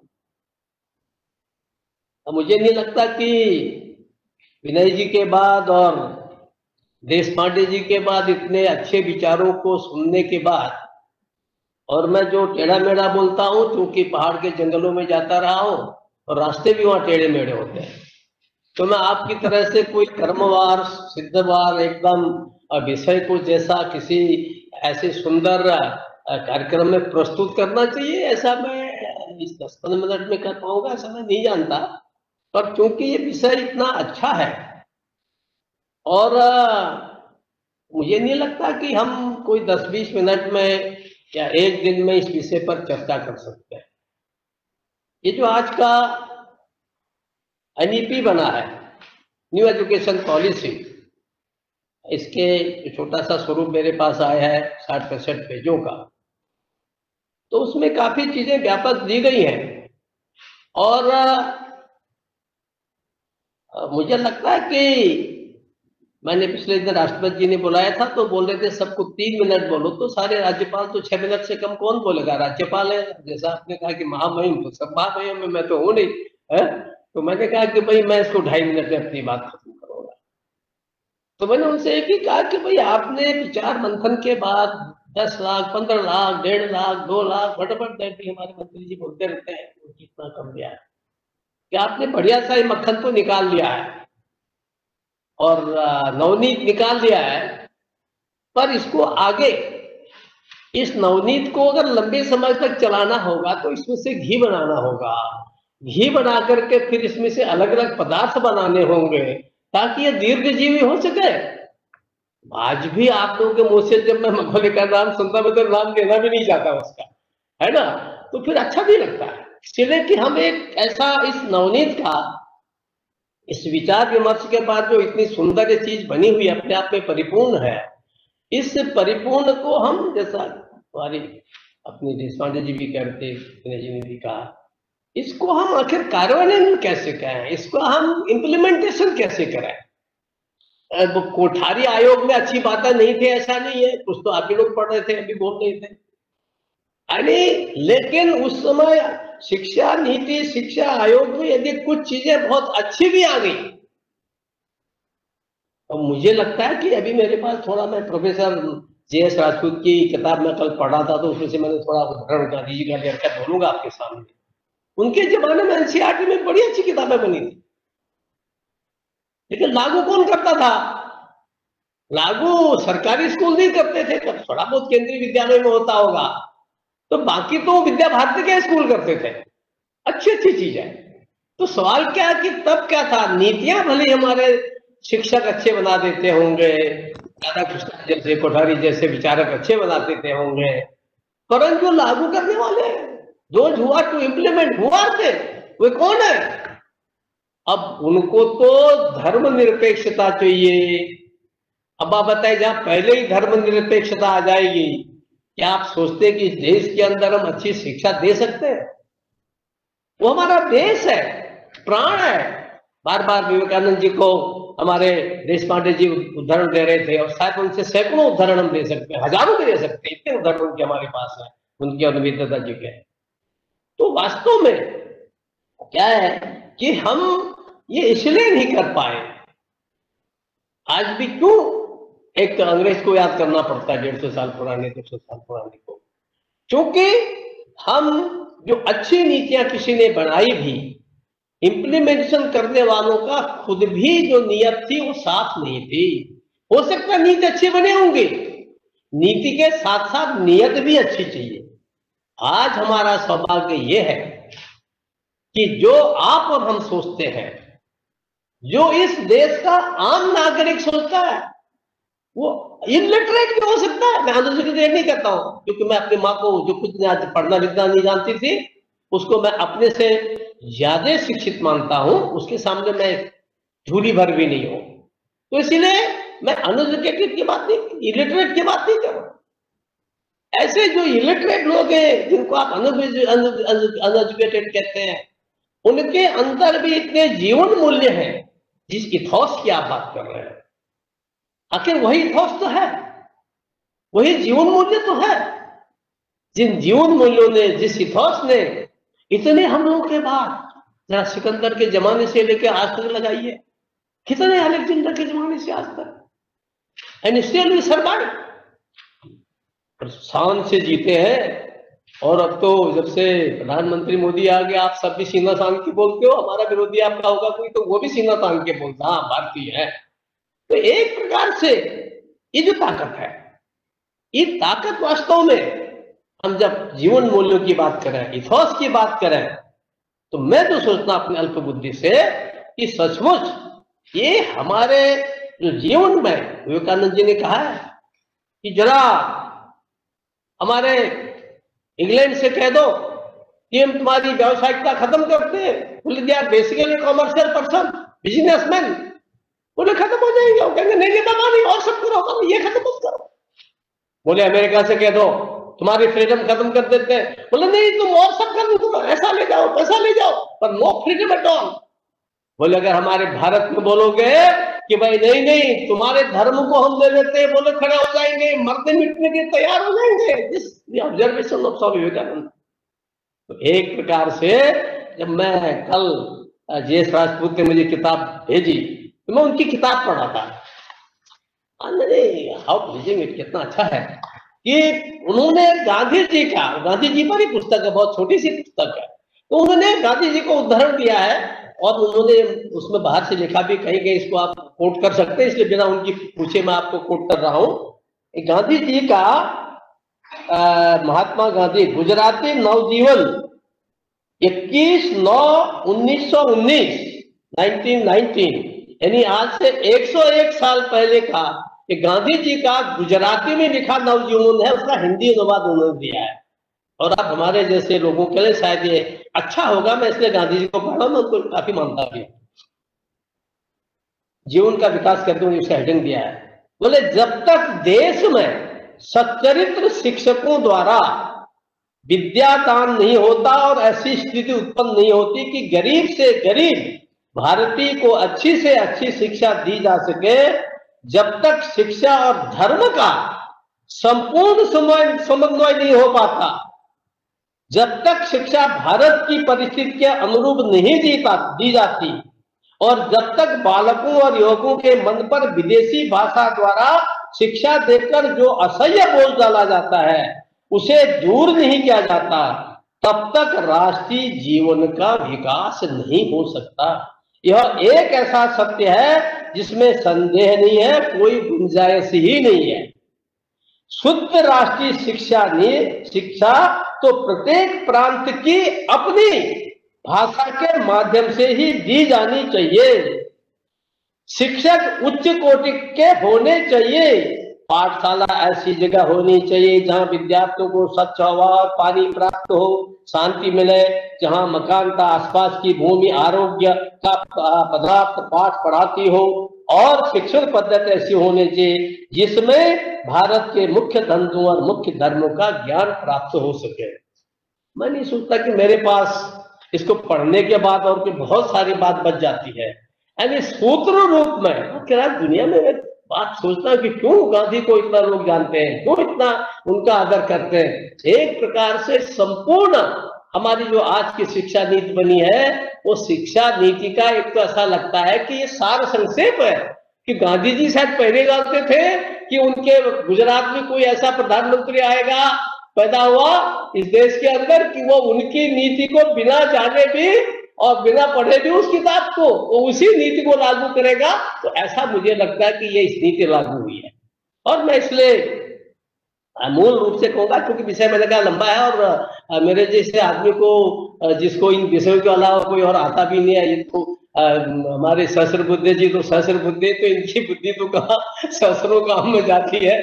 अब मुझे नहीं लगता कि विनय जी के बाद और देशपांडे जी के बाद इतने अच्छे विचारों को सुनने के बाद, और मैं जो टेढ़ा मेढ़ा बोलता हूँ क्योंकि पहाड़ के जंगलों में जाता रहा हूँ और रास्ते भी वहां टेढ़े मेढ़े होते हैं, तो मैं आपकी तरह से कोई कर्मवार सिद्धवार एकदम विषय को जैसा किसी ऐसे सुंदर कार्यक्रम में प्रस्तुत करना चाहिए, ऐसा मैं इस दस पंद्रह मिनट में कर पाऊंगा ऐसा मैं नहीं जानता। पर क्योंकि ये विषय इतना अच्छा है और मुझे नहीं लगता कि हम कोई दस बीस मिनट में या एक दिन में इस विषय पर चर्चा कर सकते हैं। ये जो आज का एन ई पी बना है, न्यू एजुकेशन पॉलिसी, इसके छोटा सा स्वरूप मेरे पास आया है साठ पैंसठ पेजों का, तो उसमें काफी चीजें व्यापक दी गई हैं और मुझे लगता है कि मैंने पिछले दिन राष्ट्रपति जी ने बुलाया था तो बोल रहे थे सबको तीन मिनट बोलो, तो सारे राज्यपाल तो छह मिनट से कम कौन बोलेगा, राज्यपाल है। जैसा आपने कहा कि महामहिम, तो सब महामहिम में मैं तो हूं नहीं है, तो मैंने कहा कि भाई मैं इसको ढाई मिनट में अपनी बात खत्म करूंगा। तो मैंने उनसे एक ही कहा कि भाई आपने विचार मंथन के बाद दस लाख पंद्रह लाख डेढ़ लाख दो लाख फटाफट बैठी हमारे मंत्री जी बोलते रहते हैं कितना कम दिया है, कि आपने बढ़िया सा ये मक्खन तो निकाल लिया है और नवनीत निकाल दिया है, पर इसको आगे इस नवनीत को अगर लंबे समय तक चलाना होगा तो इसमें से घी बनाना होगा, घी बना करके फिर इसमें से अलग अलग पदार्थ बनाने होंगे ताकि ये दीर्घजीवी हो सके। आज भी आप लोगों के मुंह से जब मैं मखौले का नाम सुनता मैं तो नाम लेना भी नहीं चाहता उसका, है ना, तो फिर अच्छा भी लगता है। इसलिए कि हम एक ऐसा इस नवनीत का इस विचार विमर्श के बाद जो इतनी सुंदर ये चीज बनी हुई अपने आप में परिपूर्ण है, इस परिपूर्ण को हम, जैसा हमारी अपनी देशपांडे जी भी कहते, जी ने भी कहा, इसको हम आखिर कार्यान्वयन कैसे करें, इसको हम इम्प्लीमेंटेशन कैसे करें। वो कोठारी आयोग में अच्छी बातें नहीं थी ऐसा नहीं है, कुछ तो आप ही लोग पढ़ रहे थे, अभी बोल रहे थे, अरे लेकिन उस समय शिक्षा नीति, शिक्षा आयोग में यदि कुछ चीजें बहुत अच्छी भी आ गई, तो मुझे लगता है कि अभी मेरे पास थोड़ा, मैं प्रोफेसर जे एस राजपूत की किताब में कल पढ़ा था, तो उसमें से मैंने थोड़ा उदाहरण गांधी जी का लेकर बोलूंगा आपके सामने। उनके जमाने में एनसीईआरटी में बड़ी अच्छी किताबें बनी थी, लेकिन लागू कौन करता था? लागू सरकारी स्कूल नहीं करते थे, तब थोड़ा बहुत केंद्रीय विद्यालय में होता होगा, तो बाकी तो विद्या भारती के स्कूल करते थे, अच्छी अच्छी चीज है। तो सवाल क्या है कि तब क्या था, नीतियां भले हमारे शिक्षक अच्छे बना देते होंगे, राधा कृष्ण जैसे, कोठारी जैसे विचारक अच्छे बना देते होंगे, परंतु जो लागू करने वाले, जो हुआ टू इम्प्लीमेंट हुआ थे, वे कौन है? अब उनको तो धर्मनिरपेक्षता चाहिए। अब आप बताइए, जहां पहले ही धर्मनिरपेक्षता आ जाएगी, क्या आप सोचते हैं कि इस देश के अंदर हम अच्छी शिक्षा दे सकते हैं? वो हमारा देश है, प्राण है। बार बार विवेकानंद जी को हमारे देशपांडे जी उदाहरण दे रहे थे, और शायद उनसे सैकड़ों उदाहरण हम दे सकते हैं, हजारों भी दे सकते हैं, इतने उदाहरण उनके हमारे पास है, उनकी अद्वितीयता जी के। तो वास्तव में क्या है कि हम ये इसलिए नहीं कर पाए, आज भी क्यों एक अंग्रेज को याद करना पड़ता है, डेढ़ सौ साल पुराने, दो सौ साल पुराने को, क्योंकि हम जो अच्छी नीतियां किसी ने बनाई भी, इंप्लीमेंटेशन करने वालों का खुद भी जो नियत थी वो साफ नहीं थी। हो सकता है नीति अच्छी बने होंगे, नीति के साथ साथ नियत भी अच्छी चाहिए। आज हमारा सौभाग्य ये है कि जो आप और हम सोचते हैं, जो इस देश का आम नागरिक सोचता है, वो इलिटरेट भी हो सकता है। मैं अनुसूचित नहीं करता हूं, क्योंकि मैं अपनी माँ को, जो कुछ पढ़ना लिखना नहीं जानती थी, उसको मैं अपने से ज्यादा शिक्षित मानता हूं, उसके सामने मैं झूली भर भी नहीं हूं। तो इसीलिए मैं अनएजुकेटेड की बात नहीं, इलिटरेट की बात नहीं कर रहा। ऐसे जो इलिटरेट लोग हैं, जिनको आप अनएजुकेटेड कहते हैं, उनके अंदर भी इतने जीवन मूल्य हैं, जिस इथॉस की आप बात कर रहे हैं। आखिर वही इथॉस तो है, वही जीवन मूल्य तो है, जिन जीवन मूल्यों ने, जिस इथॉस ने इतने हम लोगों के बाद, जरा सिकंदर के जमाने से लेकर आज तक लगाइए, कितने अलेक्जेंडर के जमाने से आज तक, एंड स्टिल वी सर्वाइव, शान से जीते हैं। और अब तो जब से प्रधानमंत्री मोदी आ गए, आप सब भी सीना तान के बोलते हो, हमारा विरोधी आपका होगा कोई, तो वो भी सीना तान के बोलता, हाँ भारतीय है। तो एक प्रकार से ये जो ताकत है, ये ताकत वास्तव में, हम जब जीवन मूल्यों की बात करें, इथॉस की बात करें, तो मैं तो सोचता अपनी अल्प बुद्धि से कि सचमुच ये हमारे जो जीवन में, विवेकानंद जी ने कहा है कि जरा हमारे इंग्लैंड से कह दो कि हम तुम्हारी व्यावसायिकता खत्म करते हैं, बोले they are basically commercial person, businessman, बोले खत्म हो जाएंगे। वो कहेंगे नहीं नहीं नहीं, और सब करो, ये खत्म मत करो। बोले अमेरिका से कह दो तुम्हारी फ्रीडम खत्म कर देते हैं, बोले नहीं तुम और सब खत्म करो, ऐसा ले जाओ पैसा ले जाओ, पर नो फ्रीडम एट ऑल। बोले अगर हमारे भारत में बोलोगे कि भाई नहीं नहीं तुम्हारे धर्म को हम ले लेते हैं, बोले खड़े हो जाएंगे, मरने मिटने के तैयार हो जाएंगे। This observation of Swami Vivekananda. तो एक प्रकार से जब मैं कल जे एस राजपूत ने मुझे किताब भेजी, तो मैं उनकी किताब पढ़ा था। अरे हाउ प्लीजिंग, कितना अच्छा है कि उन्होंने गांधी जी का, गांधी जी पर ही पुस्तक है, बहुत छोटी सी पुस्तक है, तो उन्होंने गांधी जी को उदाहरण दिया है, और उन्होंने उसमें बाहर से लिखा भी, कहीं कहीं इसको आप कोट कर सकते हैं, इसलिए बिना उनकी पूछे मैं आपको कोट कर रहा हूं। गांधी जी का आ, महात्मा गांधी गुजराती नवजीवन इक्कीस नौ उन्नीस सौ उन्नीस नाइनटीन नाइनटीन, यानी आज से एक सौ एक साल पहले का कि गांधी जी का गुजराती में लिखा नवजीवन है, उसका हिंदी अनुवाद उन्होंने दिया है। और आप हमारे जैसे लोगों के लिए शायद ये अच्छा होगा, मैं इसलिए गांधी जी को पढ़ा, मैं उनको काफी मानता भी। जीवन का विकास करते हुए उसका हेडिंग दिया है। बोले जब तक देश में सच्चरित्र शिक्षकों द्वारा विद्यादान नहीं होता और ऐसी स्थिति उत्पन्न नहीं होती कि गरीब से गरीब भारतीय को अच्छी से अच्छी शिक्षा दी जा सके, जब तक शिक्षा और धर्म का संपूर्ण समन्वय नहीं हो पाता, जब तक शिक्षा भारत की परिस्थिति के अनुरूप नहीं दी, दी जाती और जब तक बालकों और युवकों के मन पर विदेशी भाषा द्वारा शिक्षा देकर जो असह्य बोझ डाला जाता है उसे दूर नहीं किया जाता, तब तक राष्ट्रीय जीवन का विकास नहीं हो सकता। यह एक ऐसा सत्य है जिसमें संदेह नहीं है, कोई गुंजाइश ही नहीं है। शुद्ध राष्ट्रीय शिक्षा ने शिक्षा तो प्रत्येक प्रांत की अपनी भाषा के माध्यम से ही दी जानी चाहिए। शिक्षक उच्च कोटि के होने चाहिए। पाठशाला ऐसी जगह होनी चाहिए जहां विद्यार्थियों को स्वच्छ हवा और पानी प्राप्त हो, शांति मिले, जहां मकान का आसपास की भूमि आरोग्य का पदार्थ पाठ पढ़ाती हो, और शिक्षण पद्धति ऐसी होनी चाहिए जिसमें भारत के मुख्य धर्मों और मुख्य धर्मों का ज्ञान प्राप्त हो सके। मैं नहीं सोचता कि मेरे पास इसको पढ़ने के बाद और कोई बहुत सारी बात बच जाती है। यानी सूत्र रूप में क्या दुनिया में बात सोचता है कि क्यों गांधी को इतना लोग जानते हैं, क्यों इतना उनका आदर करते हैं। एक प्रकार से संपूर्ण हमारी जो आज की शिक्षा नीति बनी है वो शिक्षा नीति का एक तो ऐसा लगता है कि ये सार संक्षेप है कि गांधी जी शायद पहले जानते थे कि उनके गुजरात में कोई ऐसा प्रधानमंत्री आएगा, पैदा हुआ इस देश के अंदर कि वो उनकी नीति को बिना जाने भी और बिना पढ़े भी उस किताब को वो उसी नीति को लागू करेगा। तो ऐसा मुझे लगता है कि ये इस नीति लागू हुई है। और मैं इसलिए मूल रूप से कहूंगा, क्योंकि विषय मैंने कहा लंबा है और मेरे जैसे आदमी को जिसको इन विषयों के अलावा कोई और आता भी नहीं है, ये तो हमारे सहस्र बुद्धे जी तो सहस्र बुद्धे, तो इनकी बुद्धि तो कहाँ सहस्रों काम में जाती है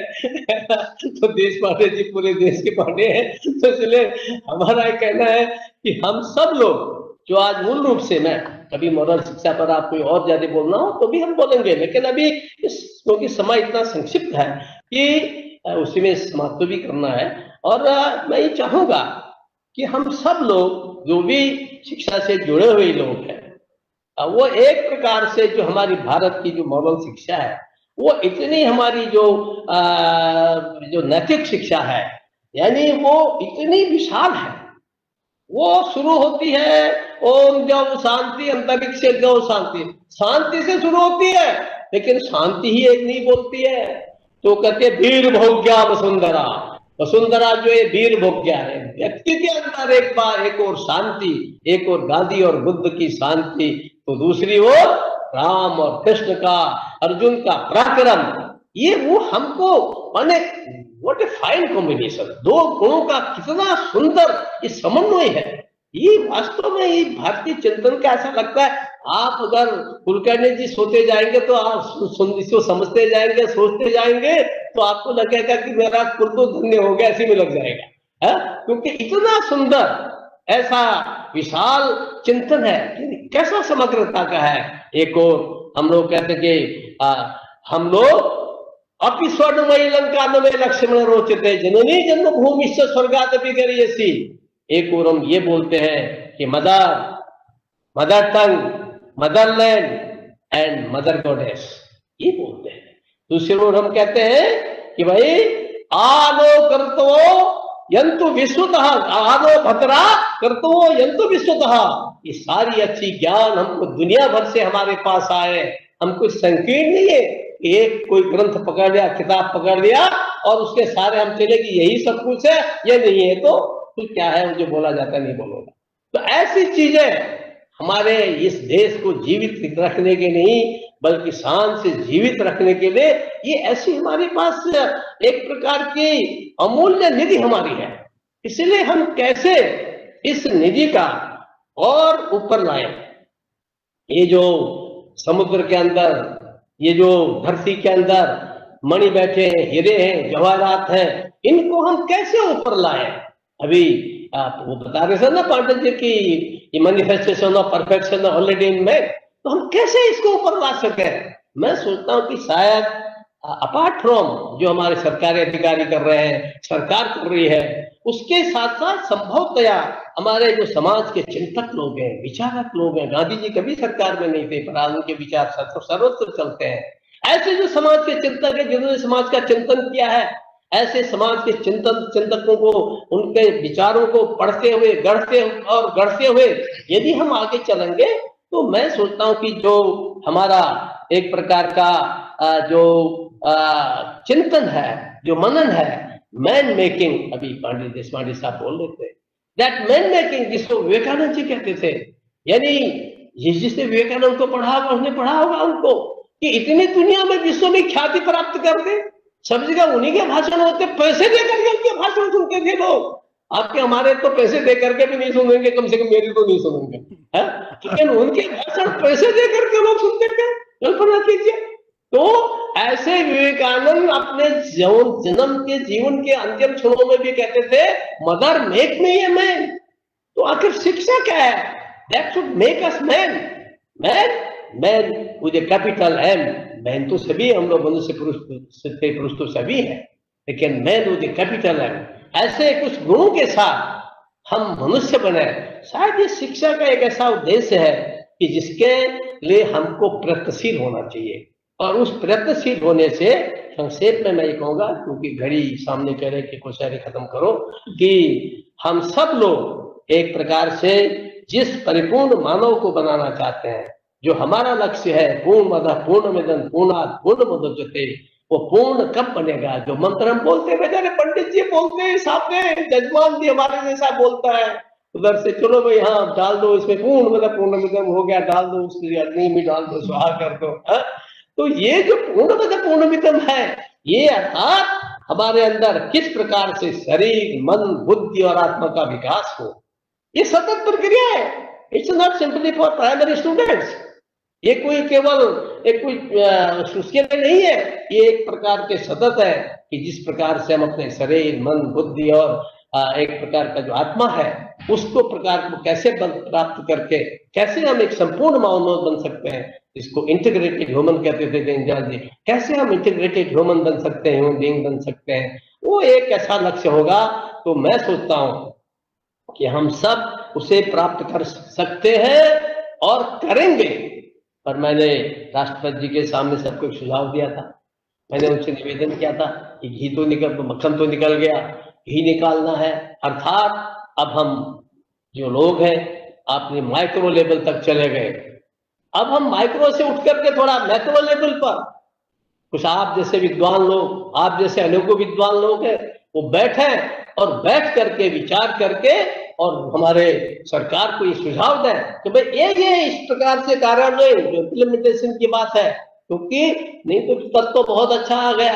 तो देश पांडे जी पूरे देश के पांडे हैं। तो इसलिए हमारा ये कहना है कि हम सब लोग जो आज मूल रूप से, मैं कभी मॉरल शिक्षा पर आप कोई और ज्यादा बोलना हो तो भी हम बोलेंगे, लेकिन अभी इस क्योंकि समय इतना संक्षिप्त है कि उसी में समाप्त भी करना है। और मैं ये चाहूंगा कि हम सब लोग जो भी शिक्षा से जुड़े हुए लोग हैं वो एक प्रकार से जो हमारी भारत की जो मॉरल शिक्षा है वो इतनी हमारी जो आ, जो नैतिक शिक्षा है यानी वो इतनी विशाल है। वो शुरू होती है ओम जब शांति अंतरिक्ष जो शांति, शांति से शुरू होती है, लेकिन शांति ही एक नहीं बोलती है। तो कहते हैं वीर भोग्या वसुंधरा, वसुंधरा जो है वीर भोग्या है। व्यक्ति के अंदर एक बार एक और शांति, एक और गांधी और बुद्ध की शांति, तो दूसरी ओर राम और कृष्ण का, अर्जुन का पराक्रम। ये वो हमको माने व्हाट ए फाइन कॉम्बिनेशन, दो गुणों का कितना सुंदर ये समन्वय है। ये वास्तव में ये भारतीय चिंतन का ऐसा लगता है। आप अगर कुलकर्णी जी सोते जाएंगे तो आप इसको समझते जाएंगे, सोचते जाएंगे, तो आपको लगेगा कि मेरा कुल तो धन्य हो गया, ऐसे में लग जाएगा है, क्योंकि इतना सुंदर ऐसा विशाल चिंतन है कि कैसा समग्रता का है। एक और हम लोग कहते कि आ, हम लोग अपि स्वर्णमयी लंका में लक्ष्मण रोचते जननी जन्मभूमि से स्वर्गादपि गरीयसी। एक और हम ये बोलते हैं कि mother, mother tongue, motherland and mother goddess, ये बोलते हैं। दूसरी ओर हम कहते हैं कि भाई आलो करतो यंतु विश्वतः, आलो भद्रा करतो यंतु विश्वतः। ये सारी अच्छी ज्ञान हमको दुनिया भर से हमारे पास आए, हम कुछ संकीर्ण नहीं है। एक कोई ग्रंथ पकड़ लिया, किताब पकड़ लिया और उसके सारे हम चले कि यही सब कुछ है, ये नहीं है तो तो क्या है जो बोला जाता है नहीं बोलूंगा। तो ऐसी चीजें हमारे इस देश को जीवित रखने के नहीं बल्कि शान से जीवित रखने के लिए, ये ऐसी हमारे पास एक प्रकार की अमूल्य निधि हमारी है। इसलिए हम कैसे इस निधि का और ऊपर लाए। ये जो समुद्र के अंदर, ये जो धरती के अंदर मणि बैठे हैं, हीरे हैं, जवाहरात हैं, इनको हम कैसे ऊपर लाए। अभी आप वो बता रहे थे ना पांडे जी की ये manifestation of perfection already in man, तो हम कैसे इसको ऊपर ला सके। मैं सोचता हूँ कि शायद अपार्ट फ्रॉम जो हमारे सरकारी अधिकारी कर रहे हैं, सरकार कर रही है, उसके साथ साथ संभवतया हमारे जो समाज के चिंतक लोग हैं, विचारक लोग हैं, गांधी जी कभी सरकार में नहीं थे पर आज उनके विचार सर्वत्र चलते हैं। ऐसे जो समाज के चिंतक है, जिन्होंने समाज का चिंतन किया है, ऐसे समाज के चिंतन चिंतकों को, उनके विचारों को पढ़ते हुए, गढ़ते और गढ़ते हुए यदि हम आगे चलेंगे तो मैं सोचता हूँ कि जो हमारा एक प्रकार का जो चिंतन है, जो मनन है, मैन मेकिंग, अभी पांडे देशपांडे साहब बोल रहे थे, दैट मैन मेकिंग जिसको विवेकानंद जी कहते थे, यानी जिसने विवेकानंद को पढ़ा होगा उसने पढ़ा होगा उनको कि इतनी दुनिया में विश्व में ख्याति प्राप्त कर दे, सब जगह उन्हीं के भाषण होते, पैसे दे करके उनके भाषण सुनते थे लोग। आपके हमारे तो पैसे दे करके भी नहीं सुनेंगे, कम से कम मेरी तो नहीं सुनेंगे, है? लेकिन उनके भाषण पैसे दे करके लोग सुनते थे, कल्पना कीजिए। तो ऐसे विवेकानंद अपने जन्म के जीवन के अंतिम क्षणों में भी कहते थे, mother make me a man. तो आखिर शिक्षा क्या है? That should make us man. Man man with a capital M. Man तो सभी हम लोग, मनुष्य पुरुष स्त्री पुरुष तो सभी है, लेकिन man with a capital M, ऐसे कुछ गुणों के साथ हम मनुष्य बने। शायद ये शिक्षा का एक ऐसा उद्देश्य है कि जिसके लिए हमको प्रयत्नशील होना चाहिए, और उस प्रयत्नशील होने से संक्षेप में मैं ये कहूंगा, क्योंकि घड़ी सामने कह रहे कि कुछ सारे खत्म करो, कि हम सब लोग एक प्रकार से जिस परिपूर्ण मानव को बनाना चाहते हैं, जो हमारा लक्ष्य है, पूर्ण मद पूर्ण मिदन पूर्णात् पूर्ण मुदच्यते, वो पूर्ण कब बनेगा? जो मंत्र हम बोलते हैं, बेचारे पंडित जी बोलते हैं, सामने जजमान भी हमारे जैसा बोलता है उधर से, चलो भाई हाँ डाल दो इसमें पूर्ण मतलब पूर्ण मिदम हो गया, डाल दो उसमें अग्नि में डाल दो, स्वाहा कर दो, है? तो ये जो पूर्ण मतलब पूर्ण मिदम है, ये अर्थात हमारे अंदर किस प्रकार से शरीर, मन, बुद्धि और आत्मा का विकास हो, ये सतत प्रक्रिया है। It's not simply for primary students. ये कोई केवल एक कोई उसके लिए नहीं है, ये एक प्रकार के सतत है कि जिस प्रकार से हम अपने शरीर, मन, बुद्धि और एक प्रकार का जो आत्मा है उसको प्रकार को कैसे प्राप्त करके कैसे हम एक संपूर्ण मानव बन सकते हैं, इसको इंटीग्रेटेड ह्यूमन कहते थे दीनदयाल जी। कैसे हम इंटीग्रेटेड ह्यूमन बन सकते हैं, ह्यूमन बीइंग बन सकते हैं, वो एक ऐसा लक्ष्य होगा। तो मैं सोचता हूं कि हम सब उसे प्राप्त कर सकते हैं और करेंगे। पर मैंने राष्ट्रपति जी के सामने सबको एक सुझाव दिया था, मैंने उनसे निवेदन किया था कि घी तो निकल तो मक्खन तो निकल गया, घी निकालना है, अर्थात अब हम जो लोग हैं अपने माइक्रो लेवल तक चले गए। अब हम माइक्रो से उठ करके थोड़ा मैक्रो लेवल पर, कुछ आप जैसे विद्वान लोग, आप जैसे अनेकों विद्वान लोग हैं, वो बैठे और बैठ करके विचार करके और हमारे सरकार को ये सुझाव दें कि भाई ये ये इस प्रकार से कार्यान्वयन जो इम्प्लीमेंटेशन की बात है, क्योंकि नहीं तो तब तो बहुत अच्छा आ गया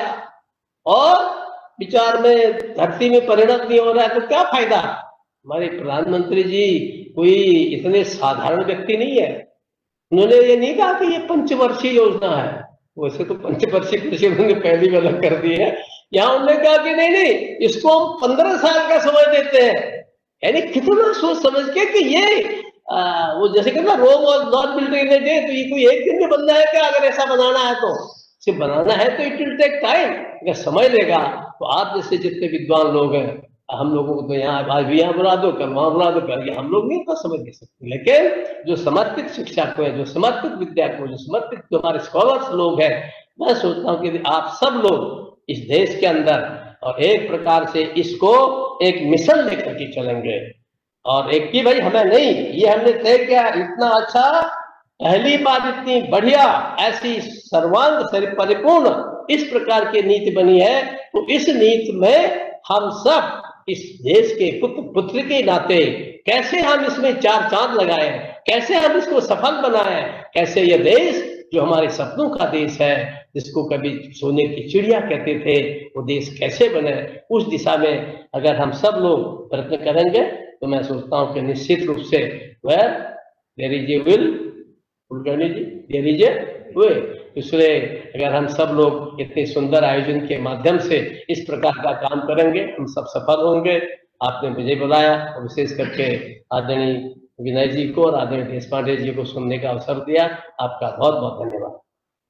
और विचार में धरती में परिणत नहीं हो रहा है, तो क्या फायदा। हमारे प्रधानमंत्री जी कोई इतने साधारण व्यक्ति नहीं है, उन्होंने ये नहीं कहा कि ये पंचवर्षीय योजना है, वैसे तो पंचवर्षीय कृषि उन्होंने पहली में अलग कर दी है, यहाँ उन्होंने कहा कि नहीं नहीं इसको हम पंद्रह साल का समय देते हैं। यानी कितना सोच समझ के कि ये आ, वो जैसे कहते हैं रोम और not built in a day, तो ये कोई एक दिन में बनना है क्या? अगर ऐसा बनाना है तो सिर्फ बनाना है तो इट विल टेक टाइम, अगर समय लेगा। तो आप जैसे जितने विद्वान लोग हैं, हम लोगों को तो यहाँ आज भी यहाँ बुला दो, कल वहां बुला दो, कल हम लोग नहीं तो समझ नहीं सकते, लेकिन जो समर्पित शिक्षा को है, जो समर्पित विद्या को, जो समर्पित जो हमारे स्कॉलर्स लोग हैं, मैं सोचता हूँ कि आप सब लोग इस देश के अंदर और एक प्रकार से इसको एक मिशन लेकर के चलेंगे, और एक की भाई हमें नहीं, ये हमने तय किया इतना अच्छा, पहली बार इतनी बढ़िया ऐसी सर्वांग परिपूर्ण इस प्रकार की नीति बनी है। तो इस नीति में हम सब इस देश के पुत्र पुत्र के नाते कैसे हम इसमें चार चांद लगाए, कैसे हम इसको सफल बनाए, कैसे ये देश जो हमारे सपनों का देश है, जिसको कभी सोने की चिड़िया कहते थे, वो देश कैसे बने, उस दिशा में अगर हम सब लोग प्रयत्न करेंगे तो मैं सोचता हूँ कि निश्चित रूप से वह there is a will, Kulkarni ji, there is a way. इसलिए अगर हम सब लोग इतने सुंदर आयोजन के माध्यम से इस प्रकार का काम करेंगे, हम सब सफल होंगे। आपने मुझे बुलाया और विशेष करके आदरणीय विनय जी को और आदरणीय देशपांडे जी को सुनने का अवसर दिया, आपका बहुत बहुत धन्यवाद।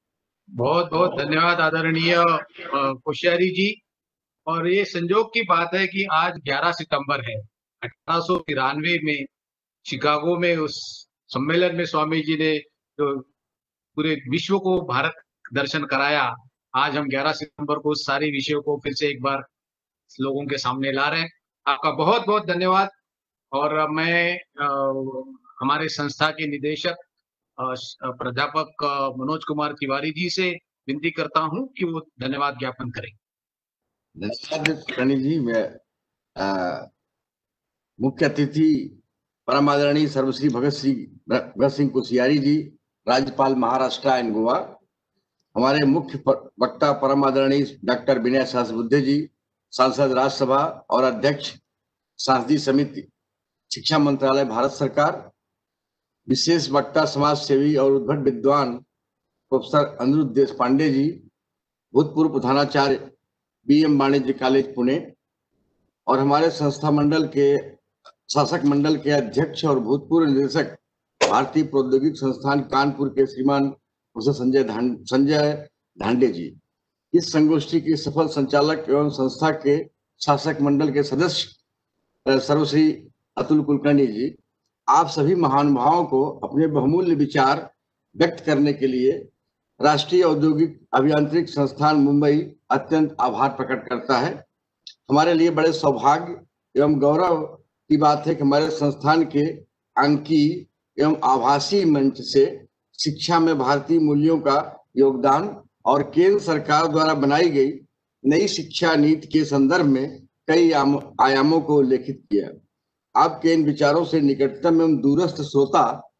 बहुत बहुत धन्यवाद आदरणीय अ, कोश्यारी जी। और ये संजोग की बात है कि आज ग्यारह सितंबर है। अठारह सौ तिरानवे में शिकागो में उस सम्मेलन में स्वामी जी ने जो पूरे विश्व को भारत दर्शन कराया, आज हम ग्यारह सितंबर को उस सारे विषयों को फिर से एक बार लोगों के सामने ला रहे हैं। आपका बहुत बहुत धन्यवाद। और मैं अ, हमारे संस्था के निदेशक अ, प्राध्यापक अ, मनोज कुमार तिवारी जी से विनती करता हूं कि वो धन्यवाद ज्ञापन करें। धन्यवाद सनी जी। मैं आ, मुख्य अतिथि परम आदरणीय सर्वश्री भगत सिंह भगत सिंह कोश्यारी जी, राज्यपाल महाराष्ट्र एंड गोवा। हमारे मुख्य वक्ता परम आदरणीय डॉक्टर विनय सहस्रबुद्धे जी, सांसद राज्यसभा और अध्यक्ष संसदीय समिति शिक्षा मंत्रालय भारत सरकार। विशेष वक्ता समाज सेवी और उद्भट विद्वान प्रोफेसर अनिरुद्ध देशपांडे जी, भूतपूर्व प्रधानाचार्य B M Vanijya college Pune, और हमारे संस्था मंडल के शासक मंडल के अध्यक्ष और भूतपूर्व निदेशक भारतीय प्रौद्योगिकी संस्थान कानपुर के श्रीमान प्रोफेसर संजय धान संजय धांडे जी। इस संगोष्ठी के सफल संचालक एवं संस्था के शासक मंडल के सदस्य सर्वश्री अतुल कुलकर्णी जी, आप सभी महानुभावों को अपने बहुमूल्य विचार व्यक्त करने के लिए राष्ट्रीय औद्योगिक अभियांत्रिक संस्थान मुंबई अत्यंत आभार प्रकट करता है। हमारे लिए बड़े सौभाग्य एवं गौरव की बात है कि हमारे संस्थान के अंकीय एवं आभासी मंच से शिक्षा में भारतीय मूल्यों का योगदान और केंद्र सरकार द्वारा बनाई गई नई शिक्षा नीति के संदर्भ में कई आयामों को उल्लेखित किया। आपके इन विचारों से निकटतम एवं दूरस्थ श्रोता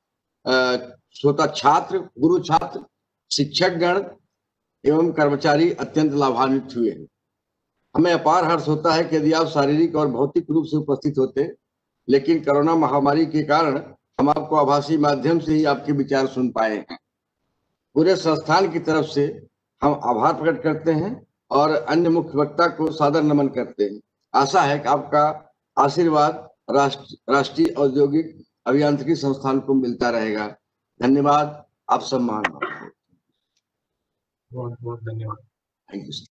श्रोता छात्र, गुरु छात्र, शिक्षक गण एवं कर्मचारी अत्यंत लाभान्वित हुए हैं। हमें अपार हर्ष होता है कि यदि आप शारीरिक और भौतिक रूप से उपस्थित होते, लेकिन कोरोना महामारी के कारण हम आपको आभासी माध्यम से ही आपके विचार सुन पाए हैं। पूरे संस्थान की तरफ से हम आभार प्रकट करते हैं और अन्य मुख्य वक्ता को सादर नमन करते हैं। आशा है कि आपका आशीर्वाद राष्ट्र राष्ट्रीय औद्योगिक अभियांत्रिकी संस्थान को मिलता रहेगा। धन्यवाद। आप सब महान। बहुत बहुत धन्यवाद। Thank you.